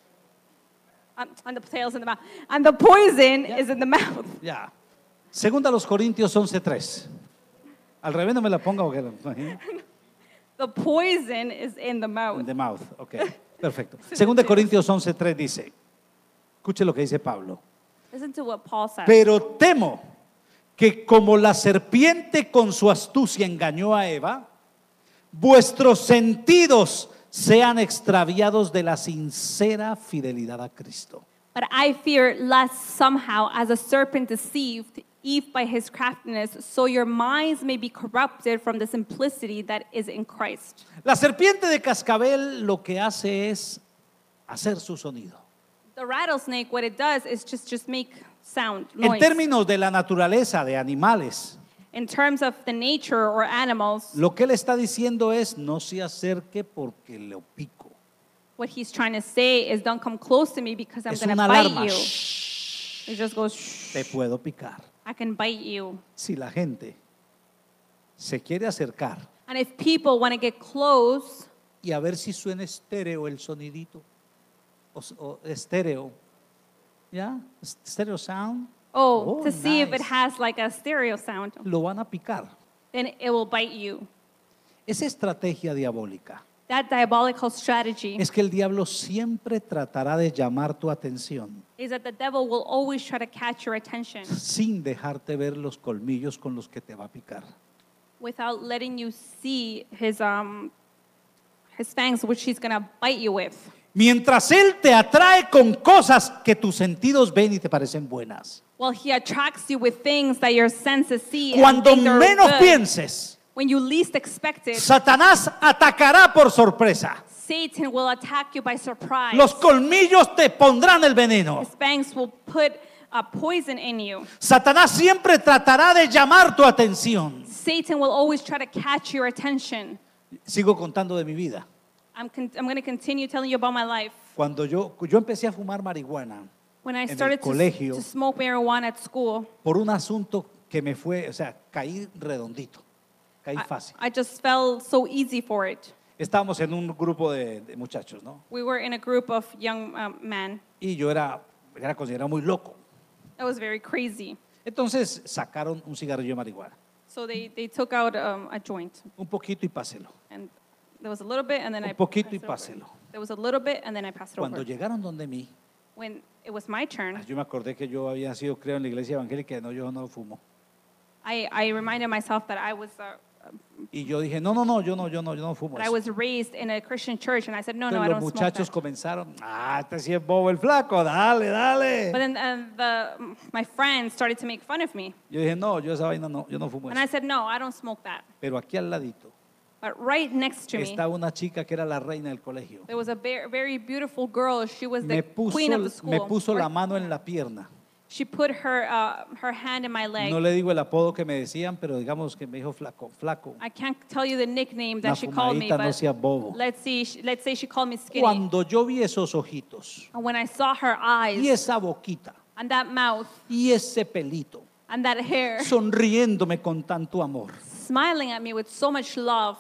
Um, and the tail's in the mouth. And the poison Yeah. is in the mouth. Ya. Segunda a los Corintios once tres. Al revés no me la ponga porque The poison is in the mouth. in the mouth. Ok, perfecto. Segunda de Corintios once tres dice. Escuche lo que dice Pablo. Listen to what Paul says. Pero temo que como la serpiente con su astucia engañó a Eva, vuestros sentidos sean extraviados de la sincera fidelidad a Cristo. But I fear lest somehow, as a serpent deceived Eve by his craftiness, so your minds may be corrupted from the simplicity that is in Christ. La serpiente de cascabel lo que hace es hacer su sonido. The rattlesnake, what it does is just, just make sound, En noise. términos de la naturaleza de animales, In terms of the nature or animals, lo que él está diciendo es no se acerque porque le pico. what he's trying to say is don't come close to me because I'm Es going to una bite alarma. you. Shh, It just goes, shh, te puedo picar. I can bite you. Si la gente se quiere acercar And if people want to get close y a ver si suena estéreo el sonidito, o, o estéreo, ¿ya? Stereo sound, Oh, Oh, to see if it nice. has like a stereo sound, lo van a picar. then it will bite you. Esa estrategia diabólica That diabolical strategy es que el diablo siempre tratará de llamar tu atención is that the devil will always try to catch your attention sin dejarte ver los colmillos con los que te va a picar. without letting you see his um his fangs, which he's gonna bite you with. Mientras él te atrae con cosas que tus sentidos ven y te parecen buenas. Well, he attracts you with things that your senses see. Cuando and think they're menos good. pienses, When you least expect it, Satanás atacará por sorpresa. Satan will attack you by surprise. Los colmillos te pondrán el veneno. His fangs will put a poison in you. Satanás siempre tratará de llamar tu atención. Satan will always try to catch your attention. Sigo contando de mi vida. I'm, con- I'm going to continue telling you about my life. Cuando yo, yo empecé a fumar marihuana When I en el started to, colegio, to smoke marijuana at school, por un asunto que me fue, o sea, caí redondito, caí I, fácil. I just fell so easy for it. Estábamos en un grupo de, de muchachos, ¿no? We were in a group of young um, men. Y yo era, era considerado muy loco. That was very crazy. Entonces sacaron un cigarrillo de marihuana, So they, they took out um, a joint. un poquito y páselo. And there was a little bit, and then Un I poquito y passed it over. páselo. There was a little bit, and then I passed it Cuando over. llegaron donde mí, When it was my turn, yo me acordé que yo había sido creo en la iglesia evangélica, no, yo no fumo. I, I reminded myself that I was uh, Y yo dije, no, no, no, yo no, yo no, yo no fumo that I eso. was raised in a Christian church, and I said, no, no, I Entonces los don't smoke muchachos that. comenzaron, ah, este sí es bobo el flaco, dale, dale. But then uh, the, my friends started to make fun of me. Yo dije, no, yo esa vaina no, yo no fumo And I eso. said, no, I don't smoke that. Pero aquí al ladito But right next to me, estaba una chica que era la reina del colegio. there was a very, very beautiful girl. She was the Me puso, queen of the school. me puso la Or- mano en la pierna. She put her, uh, her hand in my leg. No le digo el apodo que me decían, pero digamos que me dijo flaco, flaco. I can't tell you the nickname Una that she called me, fumadita, no but sea bobo. let's see. she- Let's say she called me skinny. Cuando yo vi esos ojitos And when I saw her eyes y esa boquita and that mouth y ese pelito and that hair sonriéndome con tanto amor, smiling at me with so much love,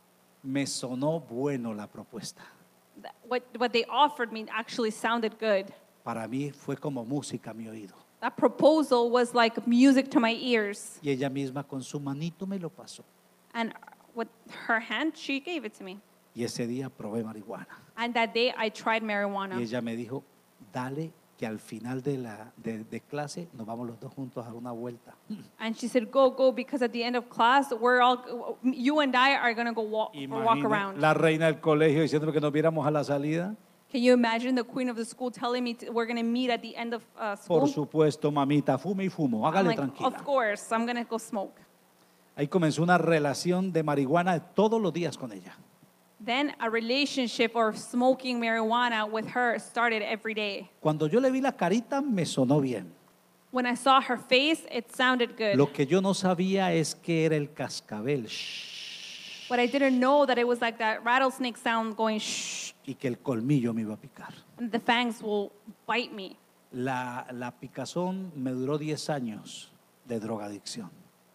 me sonó bueno la propuesta. that what what they offered me actually sounded good. Para mí fue como música a mi oído. That proposal was like music to my ears. Y ella misma con su manito me lo pasó. And with her hand, she gave it to me. Y ese día probé marihuana. And that day, I tried Y marijuana. ella me dijo, dale, que que al final de la de, de clase nos vamos los dos juntos a dar una vuelta. And she said, go, go, because at the end of class, we're all, you and I are going to go walk, or walk Imagine around. la reina del colegio diciéndome que nos viéramos a la salida. Can you imagine the queen of the school telling me to, we're going to meet at the end of uh, school? Por supuesto, mamita, fume y fumo, I'm hágale like, tranquila. of course, I'm going to go smoke. Ahí comenzó una relación de marihuana todos los días con ella. Then a relationship or smoking marijuana with her started every day. Cuando yo le vi la carita, me sonó bien. When I saw her face, it sounded good. Lo que yo no sabía es que era el cascabel. Shh. But I didn't know that it was like that rattlesnake sound going shh, Y que el colmillo me iba a picar. and the fangs will bite me. La, la picazón me duró diez años de drogadicción.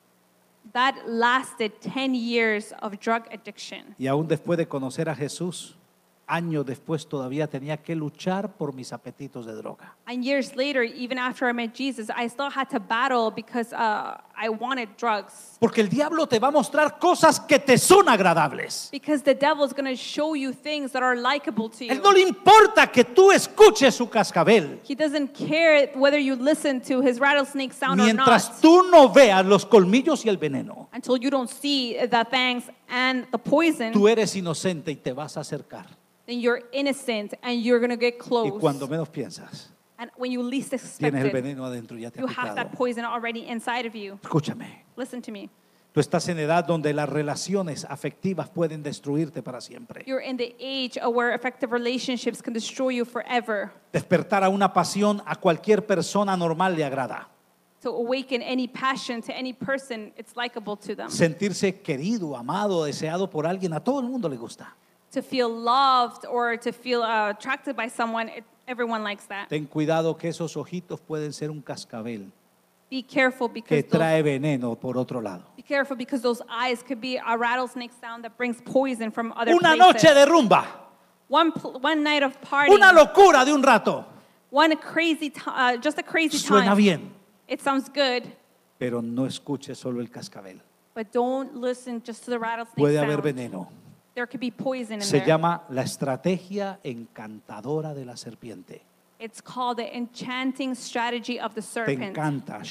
That lasted ten years of drug addiction. Y aún después de conocer a Jesús, años después todavía tenía que luchar por mis apetitos de droga. And years later, even after I met Jesus, I still had to battle because uh, I wanted drugs. Porque el diablo te va a mostrar cosas que te son agradables. Because the devil's going to show you things that are likable to Él you. no le importa que tú escuches su cascabel. He doesn't care whether you listen to his rattlesnake sound or Mientras not. tú no veas los colmillos y el veneno, Until you don't see the fangs and the poison, tú eres inocente y te vas a acercar. then you're innocent and you're going to get Y close. cuando menos piensas, And when you least expect tienes el it, veneno adentro y ya te ha you have that picado. poison already inside of you. Escúchame, Listen to me. tú estás en edad donde las relaciones afectivas pueden destruirte para siempre. You're in the age of where effective relationships can destroy you forever. Despertar a una pasión a cualquier persona normal le agrada. To awaken any passion to any person, it's likable to them. Sentirse querido, amado, deseado por alguien, a todo el mundo le gusta. To feel loved or to feel uh, attracted by someone, it, everyone likes that. Ten cuidado que esos ojitos pueden ser un cascabel Be careful que because those, trae veneno por otro lado. be careful because those eyes could be a rattlesnake sound that brings poison from other Una places. noche de rumba, One pl- one night of party, una locura de un rato, one crazy ti- uh, just a crazy suena time. bien, It sounds good, pero no escuche solo el cascabel. but don't listen just to the rattlesnake Puede haber sound. veneno. There could be poison in Se there. llama la estrategia encantadora de la serpiente. It's called the enchanting strategy of the Te serpent. encanta.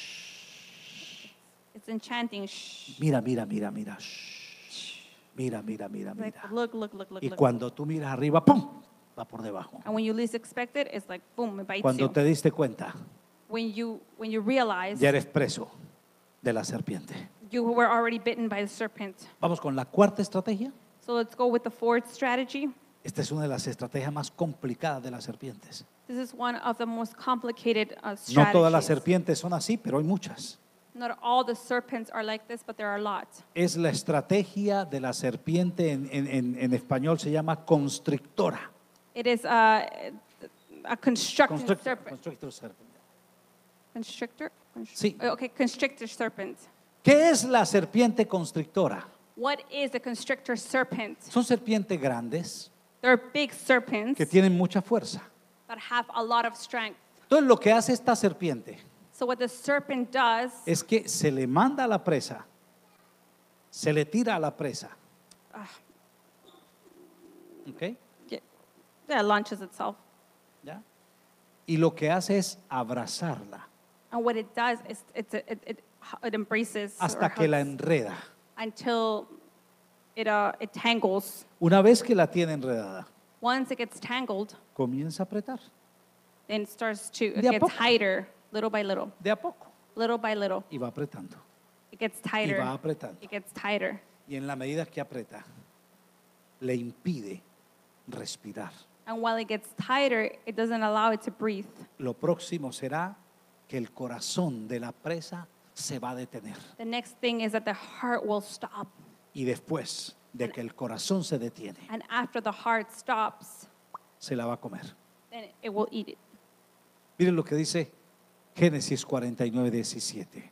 Shh. It's enchanting. Shh. Mira, mira, mira, mira. Shh. Mira, mira, mira, Like, mira. look, look, look, look, Y look. cuando tú miras arriba, ¡pum! Va por debajo. And when you least expect it, it's like, boom, it bites Cuando you. te diste cuenta, When you, when you realize ya eres preso de la serpiente. you were already bitten by the serpent. Vamos con la cuarta estrategia. So let's go with the fourth strategy. Esta es una de las estrategias más complicadas de las serpientes. This is one of the most complicated uh, No todas las strategies. serpientes son así, pero hay muchas. Not all the serpents are like this, but there are a lot. Es la estrategia de la serpiente, en, en- en- en español se llama constrictora. It is uh, a constricting Constrictor, serpent. constrictor serpent. Constrictor? Constr- Sí. uh, Okay, constrictor serpent. ¿Qué es la serpiente constrictora? What is a constrictor serpent? Son serpientes grandes They're big serpents que tienen mucha fuerza. that have a lot of strength. Entonces lo que hace esta serpiente So what the serpent does, es que se le manda a la presa, se le tira a la presa. ¿Ok? yeah, yeah, it launches itself. ¿Ya? Y lo que hace es abrazarla And what it does is it, it, it, it embraces or hasta que la hugs enreda. until it, uh, it tangles. Una vez que la tiene enredada, Once it gets tangled, comienza a apretar. then it starts to it De a get poco. tighter, little by little, De a poco. little by little. Y va apretando. It gets Y tighter. va apretando. It gets tighter. Y en la medida que aprieta, le impide respirar. And while it gets tighter, it doesn't allow it to breathe. Lo próximo será que el corazón de la presa se va a detener. The next thing is that the heart will stop. Y después de que el corazón se detiene, And after the heart stops, se la va a comer. then it will eat it. Miren lo que dice Génesis cuarenta y nueve, diecisiete.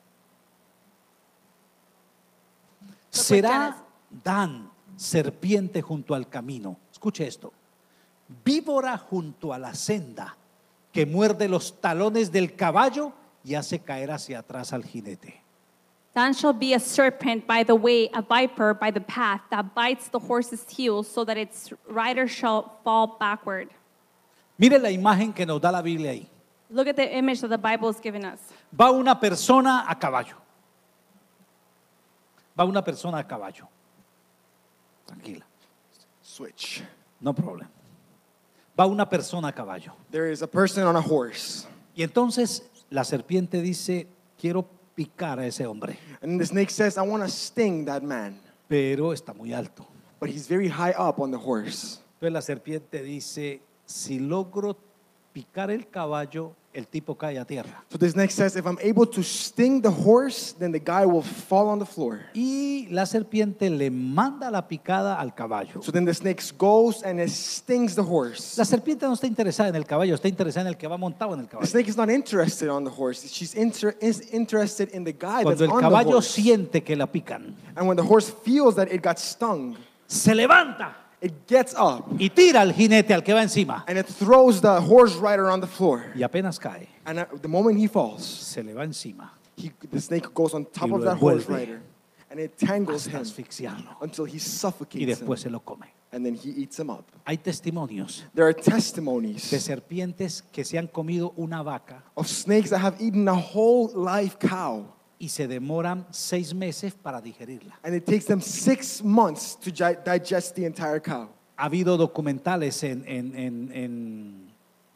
Será Dan serpiente junto al camino. Escuche esto. Víbora junto a la senda que muerde los talones del caballo y hace caer hacia atrás al jinete. Dan shall be a serpent by the way, a viper by the path that bites the horse's heels so that its rider shall fall backward. Mire la imagen que nos da la Biblia ahí. Look at the image that the Bible has given us. Va una persona a caballo. Va una persona a caballo. Tranquila. Switch. No problem. Va una persona a caballo. There is a person on a horse. Y entonces la serpiente dice, quiero picar a ese hombre. And the snake says, I want to sting that man. Pero está muy alto. But he's very high up on the horse. Entonces la serpiente dice, si logro picar el caballo, el tipo cae a tierra. So the snake says, if I'm able to sting the horse, then the guy will fall on the floor. Y la serpiente le manda la picada al caballo. So then the snake goes and it stings the horse. La serpiente no está interesada en el caballo, está interesada en el que va montado en el The caballo. snake is not interested on the horse. She's inter- is interested in the guy that's Cuando el on the caballo horse. siente que la pican, And when the horse feels that it got stung, se levanta it gets up y tira al jinete, al que va encima. and it throws the horse rider on the floor. Y apenas cae, And at the moment he falls, se le va encima he, the snake goes on top Y of lo that horse envuelve rider and it tangles hasta him asfixiarlo. until he Y suffocates después him. se lo come. And then he eats him up. Hay testimonios There are de testimonies serpientes que se han comido una vaca of snakes that have eaten a whole live cow. y se demoran seis meses para digerirla. And it takes them six months to gi- digest the entire cow. Ha habido documentales en, en, en, en-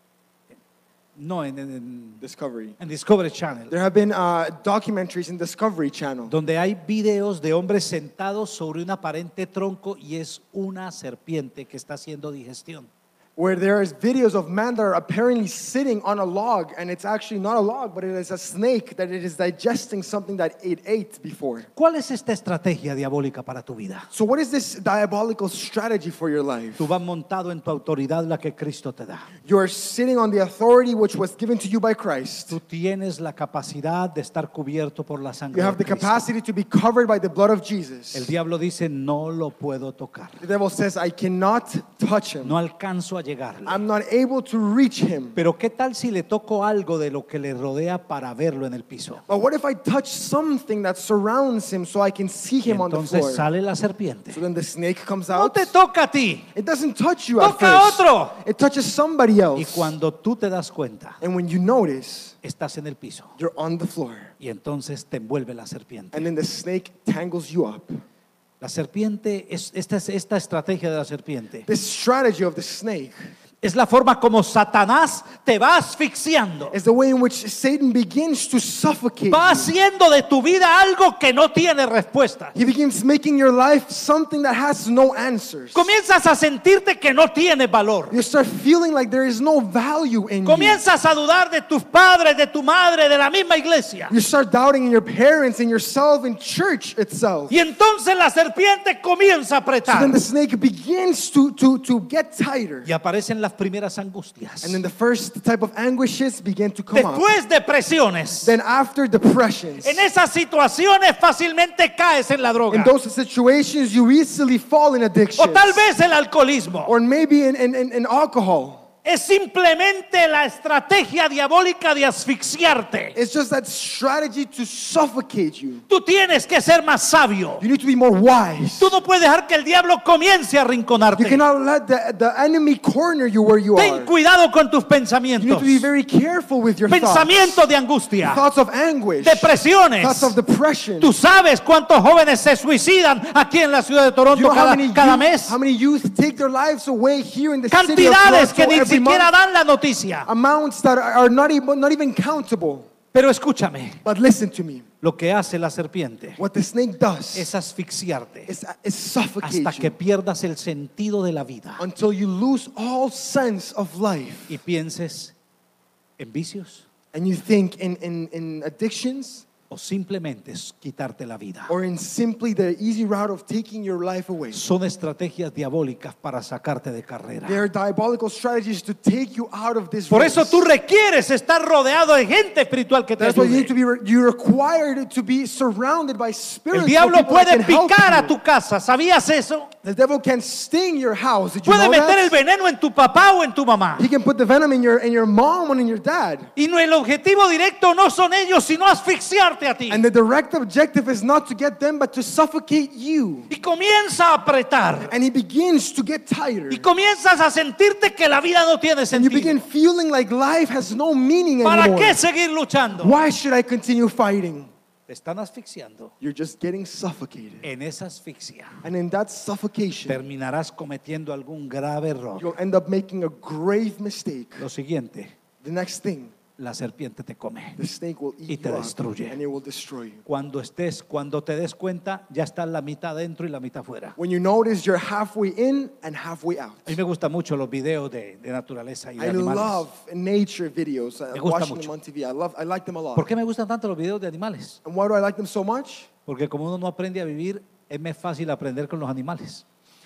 no en, en- en- Discovery. en Discovery Channel, There have been uh, documentaries in Discovery Channel donde hay videos de hombres sentados sobre un aparente tronco y es una serpiente que está haciendo digestión. where there is videos of men that are apparently sitting on a log, and it's actually not a log, but it is a snake that it is digesting something that it ate before. ¿Cuál es esta estrategia diabólica para tu vida? So what is this diabolical strategy for your life? Tú vas montado en tu autoridad, la que Cristo te da. You are sitting on the authority which was given to you by Christ. Tú tienes la capacidad de estar cubierto por la sangre You have de the Cristo. capacity to be covered by the blood of El Jesus. diablo dice, no lo puedo tocar. The devil says, I cannot touch him. No alcanzo a llegarle. I'm not able to reach him. Pero ¿qué tal si le toco algo de lo que le rodea para verlo en el piso? But what if I touch something that surrounds him so I can see Y him on the entonces floor? sale la serpiente. So then the snake comes No out. te toca a ti. It doesn't touch you at Toca a first. otro. It touches somebody Y else. cuando tú te das cuenta, And when you notice, estás en el piso. you're on the floor. Y entonces te envuelve la serpiente. And then the snake tangles you up. La serpiente, es, esta, es- esta estrategia de la serpiente, This strategy of the snake es la forma como Satanás te va asfixiando. is the way in which Satan begins to suffocate Va you. haciendo de tu vida algo que no tiene respuesta. He begins making your life something that has no answers. Comienzas a sentirte que no tiene valor. You start feeling like there is no value in you. Comienzas a dudar de tus padres, de tu madre, de la misma iglesia. You start doubting in your parents, in yourself, in church itself. Y entonces la serpiente comienza a So apretar. then the snake begins to, to, to get tighter. Y aparecen las primeras angustias. And then the first type of anguishes begin to come up. Después depresiones. Then after depressions, En esas situaciones fácilmente caes en la droga. in those situations you easily fall in addiction. O tal vez el alcoholismo. Or maybe in, in, in, in alcohol. Es simplemente la estrategia diabólica de asfixiarte. It's just that strategy to suffocate you. Tú tienes que ser más sabio. You need to be more wise. Tú no puedes dejar que el diablo comience a You arrinconarte. cannot let the, the enemy corner you where you Ten are. cuidado con tus You need pensamientos. to be very careful with your thoughts. Pensamientos de angustia, Thoughts of anguish. depresiones. Thoughts of depression. Tú sabes cuántos jóvenes se suicidan aquí en la ciudad de You Toronto know how cada, many, cada youth, mes. how many youth take their lives away here in the city of Cantidades Toronto que ni every siquiera month? dan la noticia. Amounts that are not even, not even countable. Pero escúchame, But listen to me. lo que hace la serpiente What the snake does es asfixiarte is, is suffocate hasta que you pierdas el sentido de la vida until you lose all sense of life. y pienses en vicios And you think in, in, in addictions o simplemente es quitarte la vida. or in simply the easy route of taking your life away. Son estrategias diabólicas para sacarte de carrera. There are diabolical strategies to take you out of this Por race. eso tú requieres estar rodeado de gente espiritual que te That's why you need ayude. to be re- you're required to be surrounded by El spiritual diablo people that puede can help picar a you. tu casa. ¿Sabías eso? The devil can sting your house. Did you Puede know meter el that? veneno en tu papá o en tu mamá. He can put the venom in your in your mom and in your dad. Y no, el objetivo directo no son ellos, sino asfixiarte a ti. And the direct objective is not to get them, but to suffocate you. Y comienza a apretar. And he begins to get tighter. Y comienzas a sentirte que la vida no tiene And you begin sentido. feeling like life has no meaning ¿Para anymore. qué seguir luchando? Why should I continue fighting? Te están asfixiando. You're just getting suffocated. En esa asfixia And in that suffocation, terminarás cometiendo algún grave error. you'll end up making a grave mistake. Lo siguiente, The next thing, la serpiente te come. the snake will Y eat te you up destruye. and it will destroy you. Cuando estés, cuando te des cuenta, ya estás la mitad dentro y la mitad fuera. When you notice you're halfway in and halfway out. A mí me gustan mucho los videos de, de naturaleza y de I animales. love nature videos. I Me gusta watching mucho. them on T V. I love I like them a lot. ¿Por qué me gustan tanto los videos de animales? And why do I like them so much? Porque como uno no aprende a vivir, es más fácil aprender con los animales.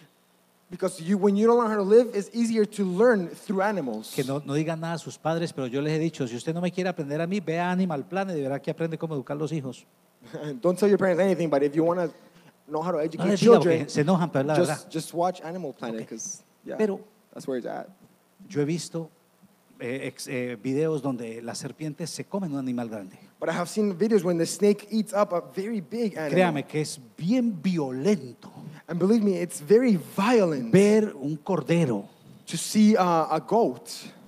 Because you, when you don't learn how to live, it's easier to learn through animals. Que no, no digan nada a sus padres, pero yo les he dicho, si usted no me quiere aprender a mí, vea Animal Planet y verá que aprende cómo educar a los hijos. Don't tell your parents anything, but if you want to know how to No educate les diga children, porque se enojan, pero es la verdad. just, just watch Animal Planet Okay. because yeah, Pero that's where it's at. yo he visto eh, ex- eh, videos donde las serpientes se comen un animal grande. But I have seen videos when the snake eats up a very big animal. Créame que es bien violento And believe me, it's very violent ver un cordero to see uh, a goat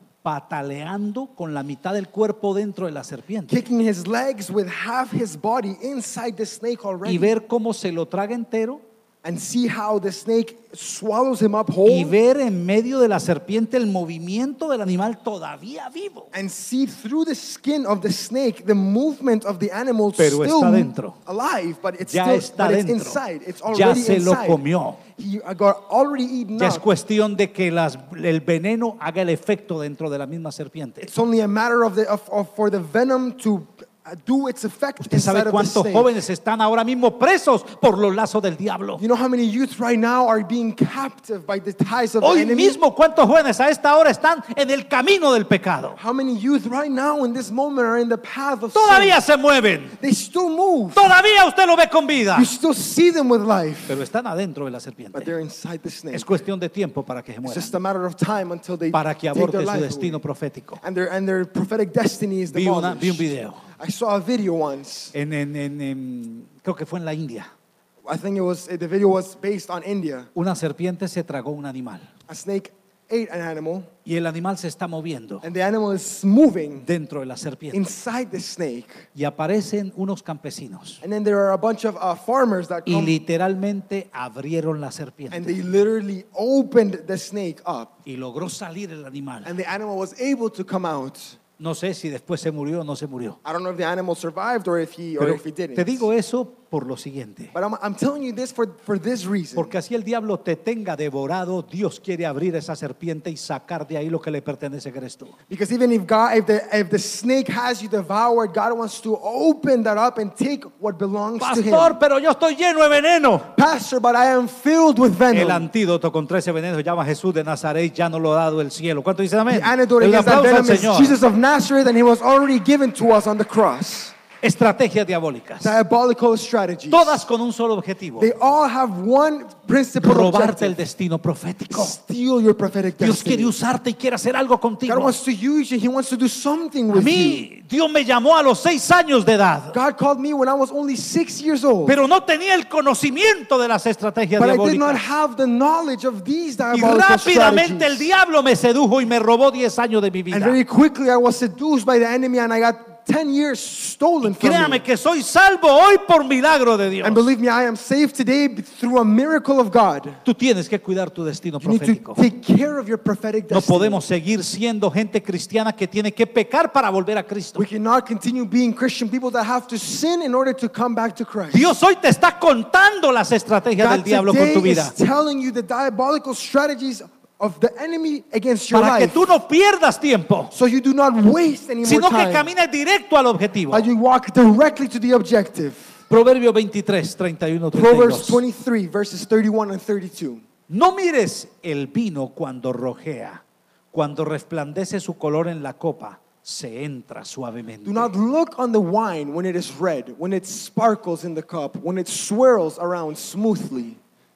pataleando con la mitad del cuerpo dentro de la serpiente kicking his legs with half his body inside the snake already. y ver cómo se lo traga entero And see how the snake swallows him up y whole. ver en medio de la serpiente el movimiento del animal todavía vivo. And see through the skin of the snake the movement of the animal Pero still está dentro. alive, but it's Ya still está but it's dentro. inside. It's Ya already se lo inside. comió. He got already eaten Ya es up. cuestión de que las- el veneno haga el efecto dentro de la misma serpiente. It's only a matter of the of, of for the venom to uh, do its effect ¿Usted inside sabe of the cuántos snake. jóvenes están ahora mismo presos por los lazos del diablo? You know how many youth right now are being captive by the ties of the Hoy enemy? mismo, ¿cuántos jóvenes a esta hora están en el camino del pecado? How many youth right now in this moment are in the path of Todavía sin? se mueven. They still move. Todavía usted lo ve con vida. You still see them with life, Pero están adentro de la but serpiente. they're inside the snake. Es cuestión de tiempo para que se It's mueran. just a matter of time until they Para que take aborte their su life destino away. profético. And their and their prophetic destiny is Vi, una, vi un demolished. video. I saw a video once. En, en- en- en- creo que fue en la India. I think it was the video was based on India. Una serpiente se tragó un animal. A snake ate an animal, Y el animal se está moviendo and the animal is moving dentro de la serpiente. inside the snake. Y aparecen unos campesinos. And then there are a bunch of uh, farmers that Y come, literalmente abrieron la and serpiente. they literally opened the snake up, Y logró salir el animal. and the animal was able to come out. No sé si después se murió o no se murió. I don't know if the animal survived or if he or Pero if he didn't. te digo eso por lo siguiente. But I'm, I'm telling you this for, for this reason. Porque así el diablo te tenga devorado, Dios quiere abrir esa serpiente y sacar de ahí lo que le pertenece que eres tú. Because even if God, if the if the snake has you devoured, God wants to open that up and take what belongs to Pastor, Him. pero yo estoy lleno de veneno. Pastor, but I am filled with El venom. antídoto contra ese veneno se llama Jesús de Nazaret, ya no lo ha dado el cielo. ¿Cuánto dicen amén? The antidote El against that aplauso al venom is Señor. Jesus of Nazareth, and He was already given to us on the cross. Estrategias diabólicas. Diabolical strategies. Todas con un solo objetivo. They all have one principal Robarte el objective: destino profético. steal your prophetic Dios quiere destiny. usarte y quiere hacer algo contigo. God wants to use you. He wants to do something A with you. mí, Dios me llamó a los seis años de edad. God called me when I was only six years old. Pero no tenía el conocimiento de las estrategias But I did not diabólicas. have the knowledge of these Y diabolical rápidamente el strategies. diablo me sedujo y me robó diez años de mi vida. And very quickly I was seduced by the enemy, and I got ten years stolen from Créame me. que soy salvo hoy por milagro de Dios. And believe me, I am saved today through a miracle of God. Tú tienes que cuidar tu destino You need to profético. take care of your prophetic No destiny. podemos seguir siendo gente cristiana que tiene que pecar para volver a Cristo. We cannot continue being Christian people that have to sin in order to come back to Christ. Dios hoy te está contando las estrategias del God diablo con today tu vida. is telling you the diabolical strategies of the enemy against your Para que life, tú no pierdas tiempo, so you do not waste any more sino que time, camines directo al objetivo. but you walk directly to the objective. Proverbio veintitrés, treinta y uno, treinta y Proverbs dos. twenty-three, verses thirty-one and thirty-two. No mires el vino cuando rojea, cuando resplandece su color en la copa, se entra suavemente. Do not look on the wine when it is red, when it sparkles in the cup, when it swirls around smoothly.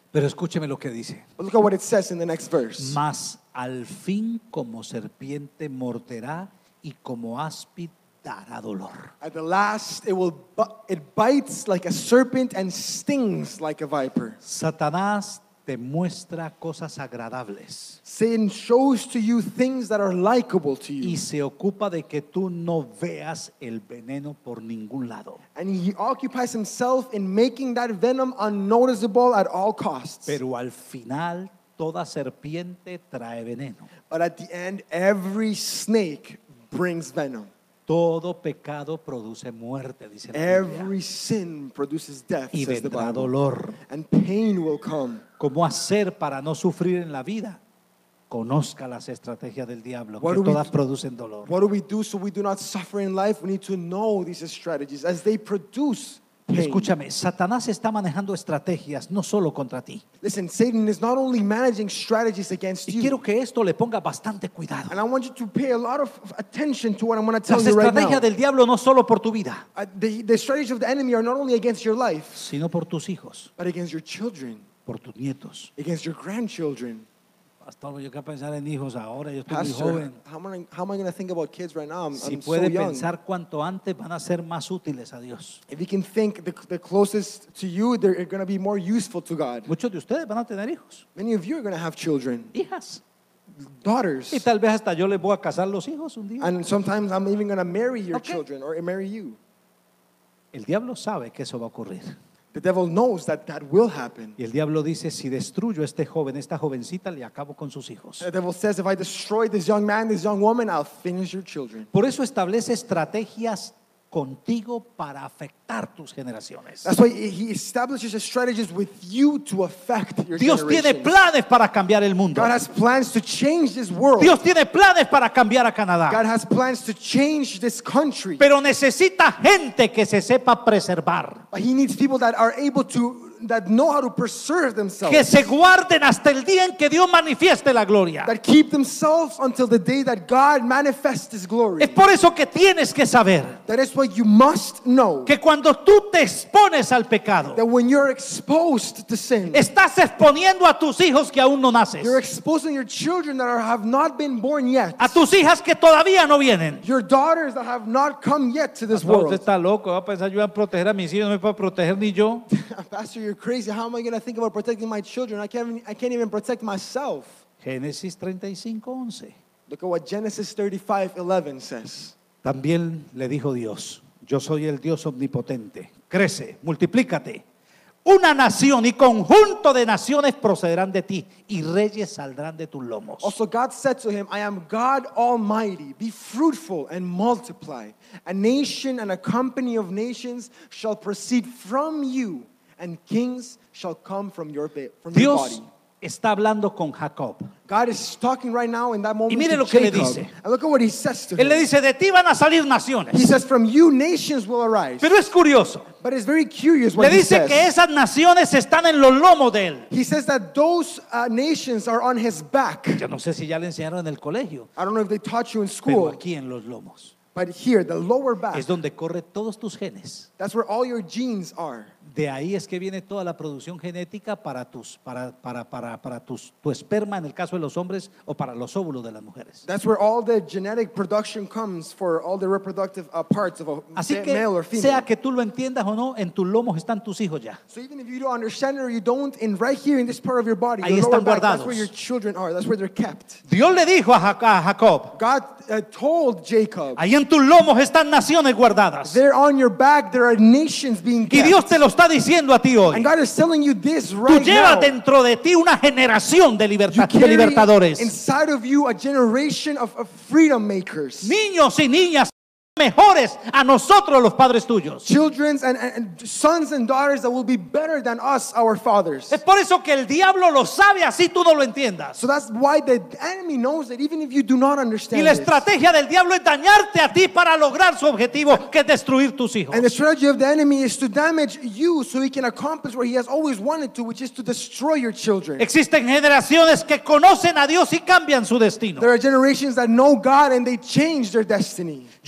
Pero escúcheme lo que dice. But look at what it says in the next verse. Mas al fin como serpiente morderá y como áspid dará dolor. At the last, it will bu- it bites like a serpent and stings like a viper. Satanás te muestra cosas agradables Satan shows to you things that are likable to y you, se ocupa de que tú no veas el veneno por ningún lado. and he occupies himself in making that venom unnoticeable at all costs. Pero al final toda serpiente trae veneno. But at the end, every snake brings venom. Todo pecado produce muerte, dice la Biblia. Every sin produces death, Y says the vendrá Bible. dolor. And pain will come. ¿Cómo hacer para no sufrir en la vida? Conozca las estrategias del diablo, What que do we- todas producen dolor. What do we do so we do not suffer in life? We need to know these strategies as they produce pain. Escúchame, Satanás está manejando estrategias no solo contra ti. Listen, Satan is not only managing strategies against Y you. quiero que esto le ponga bastante cuidado. And I want you to pay a lot of attention to what I'm going to tell Las you right now. estrategias del diablo no solo por tu vida, Uh, the, the strategies of the enemy are not only against your life, sino por tus hijos, but against your children, por tus nietos. against your grandchildren. Pastor, yo quiero pensar en hijos ahora, yo estoy muy Pastor, joven. how am I, how am I going to think about kids right now? I'm, Si I'm so puede young. pensar cuanto antes van a ser más útiles a Dios. If you can think the, the closest to you, they're going to be more useful to God. Muchos de ustedes van a tener hijos, Many of you are going to have children, hijas. daughters. Y tal vez hasta yo les voy a casar los hijos un día. And sometimes I'm even going to marry your Okay. children or marry you. El diablo sabe que eso va a ocurrir. The devil knows that that will happen. Y el diablo dice, si destruyo a este joven, esta jovencita, le acabo con sus hijos. The devil says, if I destroy this young man, this young woman, I'll finish your children. Por eso establece estrategias contigo para afectar tus generaciones. That's why he establishes strategies with you to affect your Dios tiene generations. planes para cambiar el mundo. God has plans to change this world. Dios tiene planes para cambiar a Canadá. God has plans to change this country. Pero necesita gente que se sepa preservar, But he needs people that are able to, that know how to preserve themselves. que se guarden hasta el día en que Dios manifieste la gloria. That keep themselves until the day that God manifests His glory. Es por eso que tienes que saber That is what you must know. que cuando tú te expones al pecado, That when you're exposed to sin, estás exponiendo a tus hijos que aún no naces, you're exposing your children that are, have not been born yet. a tus hijas que todavía no vienen. Your daughters that have not come yet to this No, usted world. está loco, va a pensar yo voy a proteger a mis hijos, no me puedo proteger ni yo. Pastor, you're crazy. How am I going to think about protecting my children? I can't, even, I can't even protect myself. Génesis treinta y cinco, once. Look at what Genesis thirty-five eleven says. También le dijo Dios, yo soy el Dios omnipotente, crece, multiplícate. Una nación y conjunto de naciones procederán de ti y reyes saldrán de tus lomos. Also, God said to him, I am God Almighty. Be fruitful and multiply. A nation and a company of nations shall proceed from you, and kings shall come from your, ba- from your Dios body. está hablando con Jacob. God is talking right now in that moment Y mire to lo que le Jacob. dice. And look at what he says to Él le him. dice, de ti van a salir He naciones. says, from you nations will arise. Pero es curioso, But it's very curious what le he dice says. que esas naciones están en los lomos de él. He says that those uh, nations are on his back. Yo no sé si ya le enseñaron en el colegio, I don't know if they taught you in pero school, aquí en los lomos but here, the lower back, es donde corre todos tus genes. that's where all your genes are. De ahí es que viene toda la producción genética para tus, para, para, para, para tus, tu esperma en el caso de los hombres o para los óvulos de las mujeres. That's where all the genetic production comes for all the reproductive uh, parts of a Así ma- que male or female. sea que tú lo entiendas o no, en tus lomos están tus hijos ya. So even if you don't understand it or you don't, in right here in this part of your body, Ahí the lower están back, that's guardados. where your children are. That's where they're kept. Dios le dijo a Jac- a Jacob, God uh, told Jacob, ahí en tus lomos están naciones guardadas. there on your back there are nations being Y kept. Dios te lo está diciendo a ti hoy. And God is telling you this Tú right llevas now. dentro de ti una generación de, You liberta- de carry libertadores. inside of you a generation of, of freedom makers. Niños y niñas mejores a nosotros los padres tuyos. Children and, and, and sons and daughters that will be better than us, our fathers. Es por eso que el diablo lo sabe así tú no lo entiendas. So that's why the enemy knows that even if you do not Y understand la this. estrategia del diablo es dañarte a ti para lograr su objetivo, que es destruir tus hijos. And the strategy of the enemy is to damage you so he can accomplish what he has always wanted to, which is to destroy your children. Existen generaciones que conocen a Dios y cambian su destino. There are generations that know God and they change their destiny. Yo iba a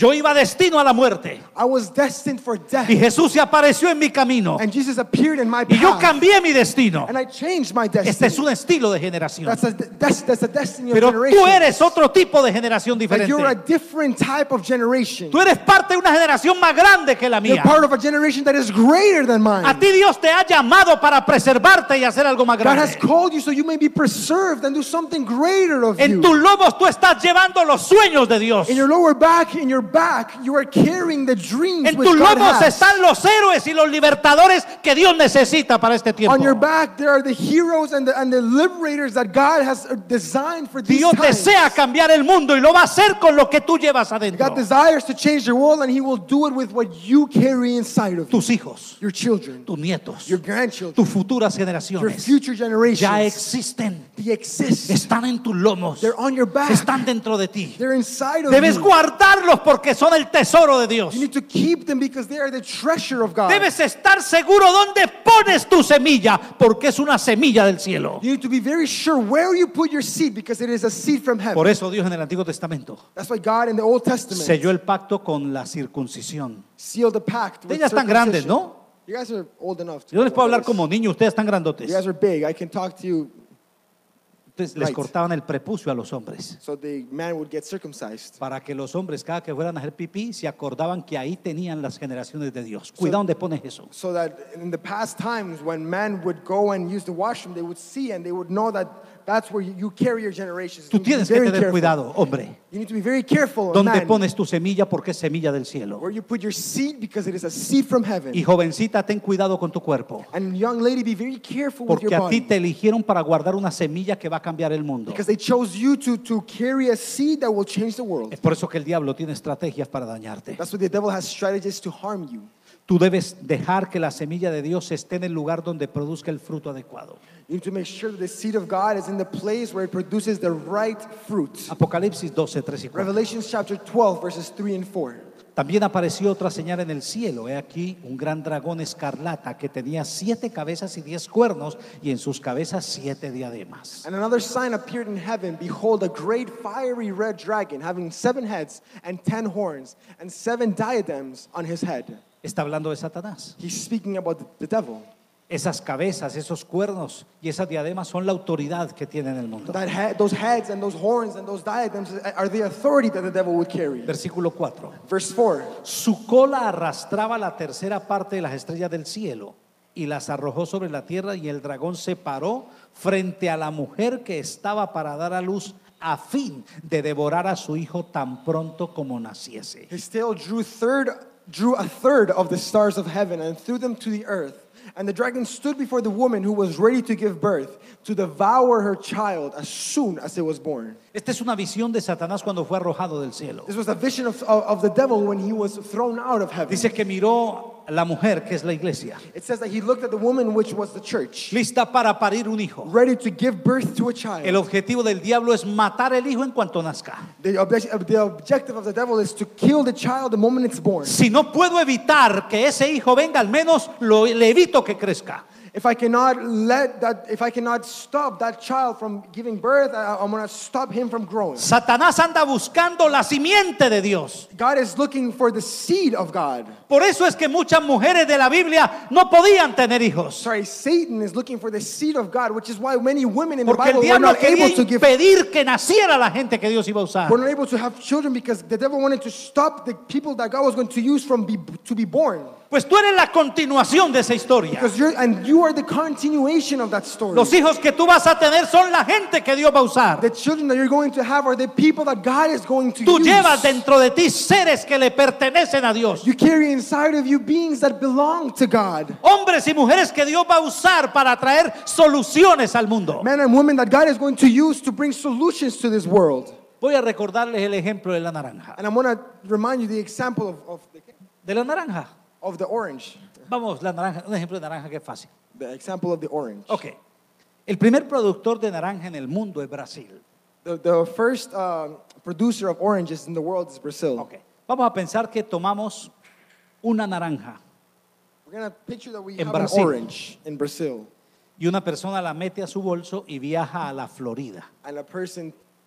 destino a la muerte. I was destined for death. Y Jesús se apareció en mi camino. And Jesus appeared in my Y yo path. cambié mi destino. And I changed my Este destiny. es un estilo de generación. That's a, that's, that's a destiny of Pero generation. tú eres otro tipo de generación But diferente. you're a different type of generation. Tú eres parte de una generación más grande que la You're mía. part of a generation that is greater than mine. A ti Dios te ha llamado para preservarte y hacer algo más God has grande. called you so you may be preserved and do something greater of En you. tus lomos tú estás llevando los sueños de Dios. In your lower back, in your back, you are carrying the dreams En which tus God lomos has. están los héroes y los libertadores que Dios necesita para este tiempo. On your back, there are the heroes and the, and the liberators that God has uh, designed for these Dios times. desea cambiar el mundo y lo va a hacer con lo que tú llevas adentro. God desires to change the world, and He will do it with what you carry inside of you. Tus hijos, Your children, tus nietos, your grandchildren, tus futuras your generaciones future generations. ya existen. They exist. Están en tus lomos. They're on your back. Están dentro de ti. They're inside of Debes you. guardarlos porque son el tesoro de Dios. You need to keep them because they are the treasure of God. Debes estar seguro dónde pones tu semilla porque es una semilla del cielo. You need to be very sure where you put your seed because it is a seed from heaven. Por eso Dios en el Antiguo Testamento That's why God in the Old Testament selló el pacto con la circuncisión. sealed the pact with Ustedes ya están grandes, circumcision. ¿no? You guys are old enough to Yo les puedo hablar this. como niños, ustedes están You grandotes. guys are big. I can talk to you. Entonces les Right. cortaban el prepucio a los hombres. So the man would get circumcised. Para que los hombres cada que fueran a hacer pipí se acordaban que ahí tenían las generaciones de Dios. Cuidado donde pones eso. So that in the past times when men would go and use the washroom, they would see and they would know that that's where you, you carry your generations. Tú You need to be tienes que very tener careful. cuidado, hombre. You need to be very careful, ¿Dónde man, pones tu semilla? Porque es semilla del cielo. where you put your seed because it is a seed from heaven. Y jovencita, ten cuidado con tu cuerpo. And young lady, be very careful with Porque your a ti body. te eligieron para guardar una semilla que va a cambiar el mundo. Because they chose you to, to carry a seed that will change the world. Es por eso que el diablo tiene estrategias para dañarte. That's why the devil has strategies to harm you. Tú debes dejar que la semilla de Dios esté en el lugar donde produzca el fruto adecuado. You need to make sure that the seed of God is in the place where it produces the right fruit. Apocalipsis doce, tres y cuatro. Revelations chapter twelve, verses three and four. También apareció otra señal en el cielo. He aquí un gran dragón escarlata que tenía siete cabezas y diez cuernos y en sus cabezas siete diademas. And another sign appeared in heaven. Behold, a great fiery red dragon, having seven heads and ten horns, and seven diadems on his head. Está hablando de Satanás. He's speaking about the, the devil. Esas cabezas, esos cuernos y esas diademas son la autoridad que tiene en el mundo. That head, those heads and those horns and those diadems are the authority that the devil would carry. Versículo cuatro. Verse four. Su cola arrastraba la tercera parte de las estrellas del cielo y las arrojó sobre la tierra, y el dragón se paró frente a la mujer que estaba para dar a luz a fin de devorar a su hijo tan pronto como naciese. His tail drew third drew a third of the stars of heaven and threw them to the earth. And the dragon stood before the woman who was ready to give birth, to devour her child as soon as it was born. Esta es una visión de Satanás cuando fue arrojado del cielo. This was a vision of, of, of the devil when he was thrown out of heaven. Dice que miró a la mujer, que es la iglesia, It says that he looked at the woman, which was the church, lista para parir un hijo. ready to give birth to a child. El objetivo del diablo es matar el hijo en cuanto nazca. The, obje- the objective of the devil is to kill the child the moment it's born. Si no puedo evitar que ese hijo venga, al menos lo, le evito que crezca. If I cannot let that, if I cannot stop that child from giving birth, I, I'm going to stop him from growing. Satanás anda buscando la simiente de Dios. God is looking for the seed of God. Por eso es que muchas mujeres de la Biblia no podían tener hijos. Sorry, Satan is looking for the seed of God, which is why many women in the Porque el Bible were diablo not quería able to give, impedir que naciera la gente que Dios iba a usar. were not able to have children because the devil wanted to stop the people that God was going to use from be, to be born. Pues tú eres la continuación de esa historia. Because you're, and you are the continuation of that story. Los hijos que tú vas a tener son la gente que Dios va a usar. The children that you're going to have are the people that God is going to Tú use. llevas dentro de ti seres que le pertenecen a Dios. You carry inside of you beings that belong to God. Hombres y mujeres que Dios va a usar para traer soluciones al mundo. Men and women that God is going to use to bring solutions to this world. Voy a recordarles el ejemplo de la naranja. And I'm going to remind you the example of, of, the, De la naranja. of the orange. Vamos, la naranja, un ejemplo de naranja que es fácil. The example of the orange. Ok. El primer productor de naranja en el mundo es Brasil. The, the first uh, producer of oranges in the world is Brazil. Ok. Vamos a pensar que tomamos una naranja We're going to picture that we En have Brasil. an orange in Brazil. y una persona la mete a su bolso y viaja a la Florida. And a person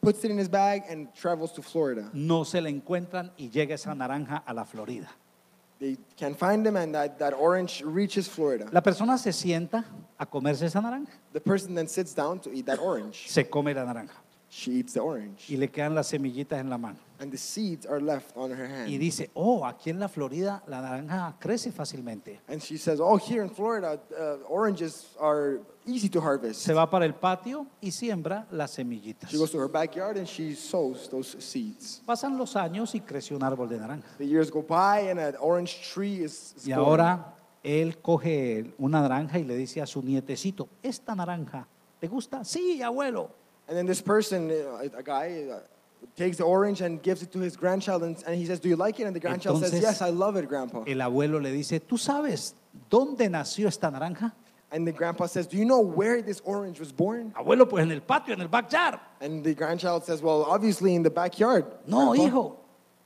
puts it in his bag and travels to Florida. No se la encuentran y llega esa naranja a la Florida. They can't find him, and that, that orange reaches Florida. La persona se sienta a comerse esa naranja. The person then sits down to eat that orange. Se come la naranja She eats the orange, y le quedan las semillitas en la mano. and the seeds are left on her Y hand. dice, oh, aquí en la Florida la naranja crece fácilmente. And she says, oh, here in Florida, uh, oranges are easy to harvest. Se va para el patio y siembra las semillitas. She goes to her backyard and she sows those seeds. Pasan los años y creció un árbol de naranja. The years go by and an orange tree is, is Y born. ahora él coge una naranja y le dice a su nietecito, ¿esta naranja te gusta? Sí, abuelo. And then this person, uh, a guy, uh, takes the orange and gives it to his grandchild, and, and he says, do you like it? And the grandchild Entonces, says, yes, I love it, Grandpa. El abuelo le dice, ¿tú sabes dónde nació esta naranja? And the grandpa says, do you know where this orange was born? Abuelo, pues en el patio, en el backyard. And the grandchild says, well, obviously in the backyard. No, Grandpa." hijo,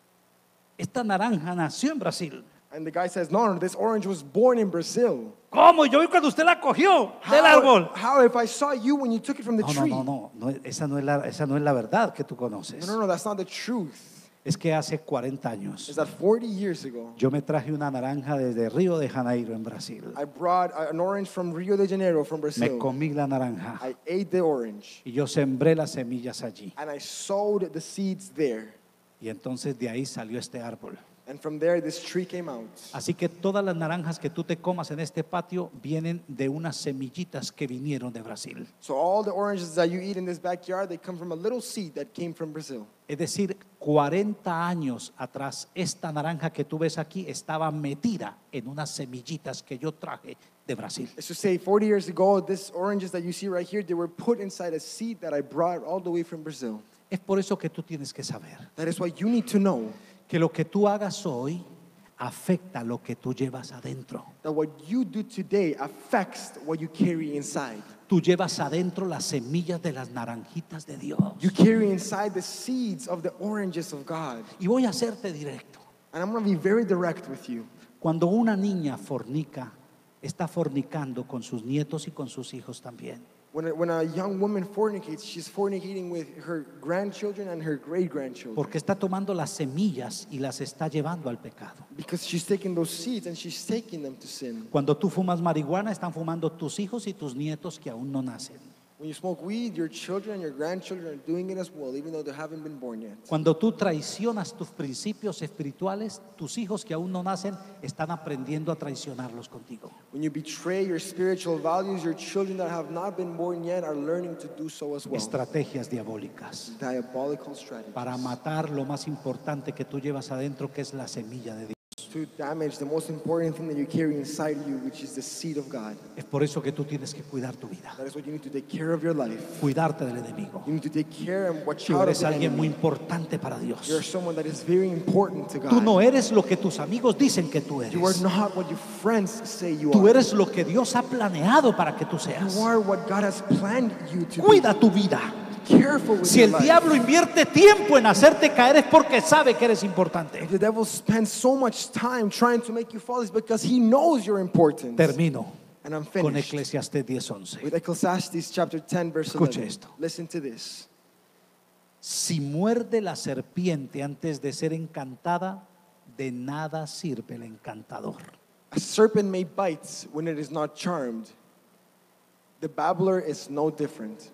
esta naranja nació en Brasil. And the guy says, no, no, this orange was born in Brazil. ¿Cómo? Yo vi cuando usted la cogió del How, árbol. how if I saw you when you took it from the No, no, tree? no, no, no, esa no es la, esa no es la verdad que tú conoces. No, no, no, that's not the truth. Es que hace cuarenta años Is that forty years ago, yo me traje una naranja desde Río de Janeiro en Brasil. I brought an orange from Rio de Janeiro, from Me Brazil. comí la naranja I ate the orange y yo sembré las semillas allí. and I sowed the seeds there. Y entonces de ahí salió este árbol. And from there, this tree came out. Así que todas las naranjas que tú te comas en este patio vienen de unas semillitas que vinieron de Brasil. So all the oranges that you eat in this backyard, they come from a little seed that came from Brazil. Es decir, cuarenta años atrás, esta naranja que tú ves aquí estaba metida en unas semillitas que yo traje de Brasil. It's to say, forty years ago, these oranges that you see right here, they were put inside a seed that I brought all the way from Brazil. Es por eso que tú tienes que saber That is why you need to know que lo que tú hagas hoy afecta lo que tú llevas adentro. that what you do today affects what you carry inside. Tú llevas adentro las semillas de las naranjitas de Dios. You carry inside the seeds of the oranges of God. Y voy a hacerte directo. And I'm going to be very direct with you. Cuando una niña fornica, está fornicando con sus nietos y con sus hijos también. When a, when a young woman fornicates, she's fornicating with her grandchildren and her great-grandchildren. Porque está tomando las semillas y las está llevando al pecado. Because she's taking those seeds and she's taking them to sin. Cuando tú fumas marihuana, están fumando tus hijos y tus nietos que aún no nacen. When you smoke weed, your children and your grandchildren are doing it as well, even though they haven't been born yet. Cuando tú traicionas tus principios espirituales, tus hijos que aún no nacen están aprendiendo a traicionarlos contigo. When you betray your spiritual values, your children that have not been born yet are learning to do so as well. Estrategias diabólicas Diabolical strategies para matar lo más importante que tú llevas adentro, que es la semilla de Dios. to damage the most important thing that you carry inside you, which is the seed of God. Es por eso que tú tienes que cuidar tu vida, That is what you need to take care of your life. cuidarte del enemigo. You need to take care and watch Tú out of eres the alguien muy enemy. importante para Dios. You're someone that is very important to Tú God. no eres lo que tus amigos dicen que tú You are eres. not what your friends say you Tú are. eres lo que Dios ha planeado para que tú seas. You are what God has planned you to Cuida tu vida. be. Careful with Si your el life. diablo invierte tiempo en hacerte caer es porque sabe que eres importante. If the devil spends so much time trying to make you fall, it's because he knows you're important. Termino And I'm con finished Eclesiastés diez once. with Ecclesiastes chapter ten, verse Escuche eleven. esto. Listen to this. Si muerde la serpiente antes de ser encantada, de nada sirve el encantador. A serpent may bite when it is not charmed. The babbler is no different.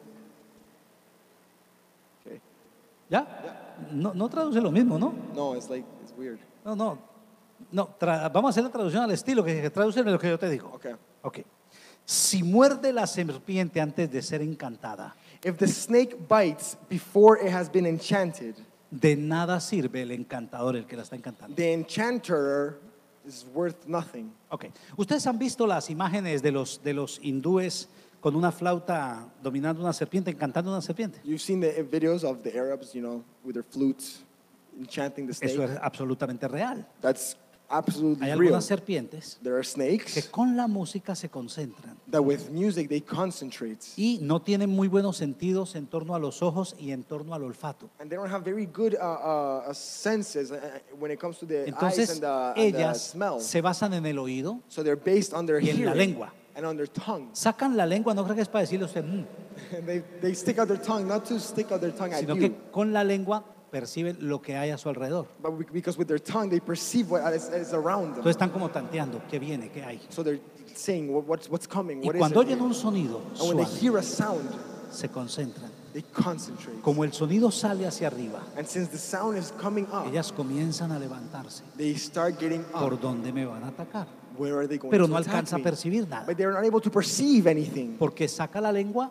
Okay. ¿Ya? No, no traduce lo mismo, ¿no? No, it's like, it's weird. No, no. No, tra- vamos a hacer la traducción al estilo, que, que traduce lo que yo te digo. Okay. Ok. Si muerde la serpiente antes de ser encantada, If the snake bites before it has been enchanted, de nada sirve el encantador, el que la está encantando. the enchanter is worth nothing. Ok. Ustedes han visto las imágenes de los, de los hindúes con una flauta dominando una serpiente, encantando una serpiente. You've seen the videos of the Arabs, you know, with their flutes enchanting the snake. Eso es absolutamente real. That's absolutely Hay real. algunas serpientes There are que snakes con la música se concentran that with music they concentrate. y no tienen muy buenos sentidos en torno a los ojos y en torno al olfato. And they don't have very good uh, uh, uh, senses uh, when it comes to the eyes Entonces and the, and the ellas smell. se basan en el oído, So they're based on their y en la hearing lengua. and on their tongue. Sacan la lengua, no creo que es para decirle a usted, "Mm", And they, they stick out their tongue, not to stick out their tongue at sino you, que con la lengua perciben lo que hay a su alrededor. but we- because with their tongue they perceive what is, is around them. Entonces están como tanteando qué viene, qué hay. So they're saying what, what's, what's coming, Y what is cuando it? oyen un sonido And when they suave, hear a sound, se concentran. they concentrate. Como el sonido sale hacia arriba, And since the sound is coming up, ellas comienzan a levantarse. they start getting ¿Por up. dónde me van a atacar? Where are they going Pero to no attack alcanza a me? percibir nada, But they're not able to perceive anything porque saca la lengua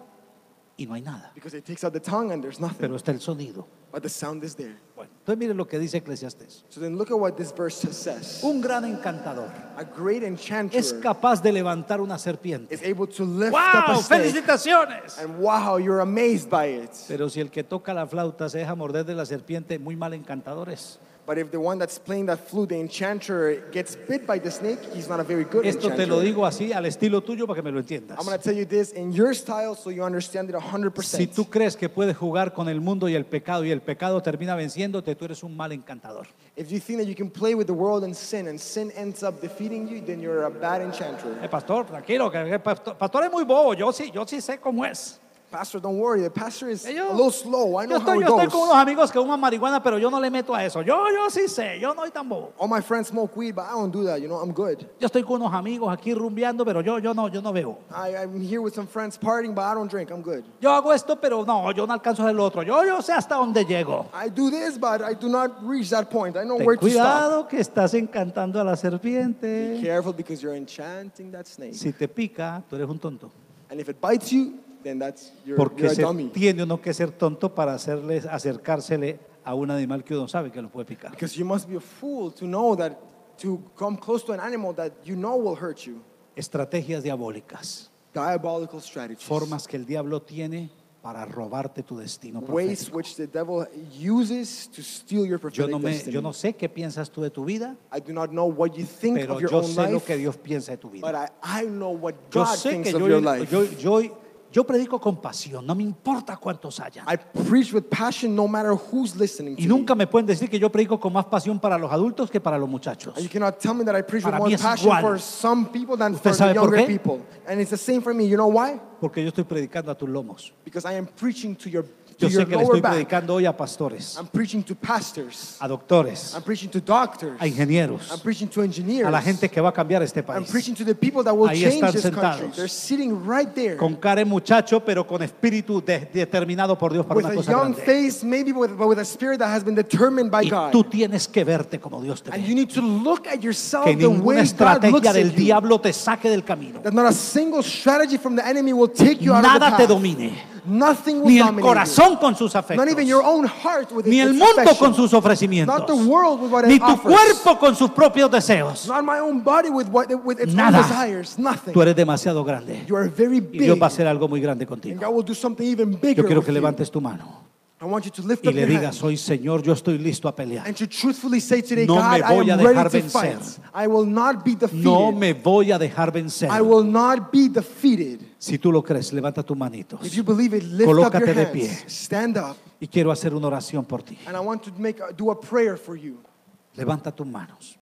y no hay nada. because it takes out the tongue and there's nothing. Pero está el sonido. But the sound is there. Bueno, entonces miren lo que dice Eclesiastés. So then look at what this verse says. Un gran encantador A great enchanter es capaz de levantar una serpiente. is able to lift up a ¡Wow! snake. ¡Felicitaciones! And wow, you're amazed by it. Pero si el que toca la flauta se deja morder de la serpiente, muy mal encantador es. But if the one that's playing that flute, the enchanter, gets bit by the snake, he's not a very good Esto te enchanter. lo digo así al estilo tuyo para que me lo entiendas. I'm going to tell you this in your style so you understand it one hundred Si percent. tú crees que puedes jugar con el mundo y el pecado y el pecado termina venciéndote, tú eres un mal encantador. If you think that you can play with the world and sin, and sin ends up defeating you, then you're a bad enchanter. Eh, pastor, tranquilo, que el pastor, pastor es muy bobo, yo sí, yo sí sé cómo es. Pastor, don't worry. The pastor is Eh, yo- a little slow. I Yo know how estoy, it yo estoy con goes. unos amigos que fuman marihuana, pero yo no le meto a eso. Yo, yo sí sé, yo no soy tan bobo. All my friends smoke weed, but I don't do that. You know, I'm good. Yo estoy con unos amigos aquí rumbeando, pero yo, yo no, yo no bebo. I, I'm here with some friends partying, but I don't drink. I'm good. Yo hago esto, pero no, yo no alcanzo a hacer lo otro. Yo, yo sé hasta dónde llego. I do this, but I do not reach that point. I know Ten where to stop. cuidado que estás encantando a la Be serpiente. careful because you're enchanting that snake. Si te pica, tú eres un tonto. And if it bites you, then that's you're, Porque you're a se dummy. tiene uno que ser tonto para hacerle, acercársele a un animal que uno sabe que lo puede picar. Because you must be a fool to know that to come close to an animal that you know will hurt you. Estrategias diabólicas, Diabolical strategies. formas que el diablo tiene para robarte tu destino Ways profético. which the devil uses to steal your Yo prophetic no, me, destiny. yo no sé qué piensas tú de tu vida, I do not know what you think pero of your yo own sé lo life, que Dios piensa de tu but vida. I, I know what Yo God sé thinks que of yo, your life. yo, yo, yo predico con pasión, no me importa cuántos hayan. I preach with passion no matter who's listening to Y nunca me pueden decir que yo predico con más pasión para los adultos que para los muchachos. me. And you cannot tell me that I preach Para with mí more es passion igual. for some people than ¿Usted for sabe the por younger qué? people. And it's the same for me. You know why? Porque yo estoy predicando a tus lomos. Because I am preaching to your, to Yo your sé que le lower estoy back. predicando hoy a pastores, I'm preaching to pastors. a doctores, I'm preaching to doctors. a ingenieros, I'm preaching to engineers. a la gente que va a cambiar este I'm país. preaching to the people that will Ahí change están this country. sentados. They're sitting right there. Con cara de muchacho, pero con espíritu de- determinado por Dios para With una a cosa young grande. face, maybe with, but with a spirit that has been determined by Y God. tú tienes que verte como Dios te And ve. you need to look at yourself Que the way ninguna God looks estrategia at del you. diablo te saque del camino. That not a single strategy from the enemy will take you out of the Nada te path. domine. Nothing will Ni el dominate corazón con sus you. Not even your afectos. own heart with Ni its el mundo affection. con sus ofrecimientos. Not the world with what Ni it tu offers. cuerpo con sus propios deseos. Not my own body with what with its Nada. own desires. Nothing. Tú eres demasiado grande. You are very Y big. Dios va a hacer algo muy grande And contigo. God will do something even bigger Yo quiero with que you. levantes tu mano I want you to lift y up le your digas hand hoy, Señor, yo estoy listo a pelear. and to truthfully say today, No God, me I voy a am dejar ready to vencer. fight. I will not be defeated. No me voy a dejar vencer. I will not be defeated. Si tú lo crees, levanta tus manitos. If you believe it, lift Colócate up your de hands. pie. Stand up. Y quiero hacer una oración por ti. And I want to make a, do a prayer for you. Levanta tus manos.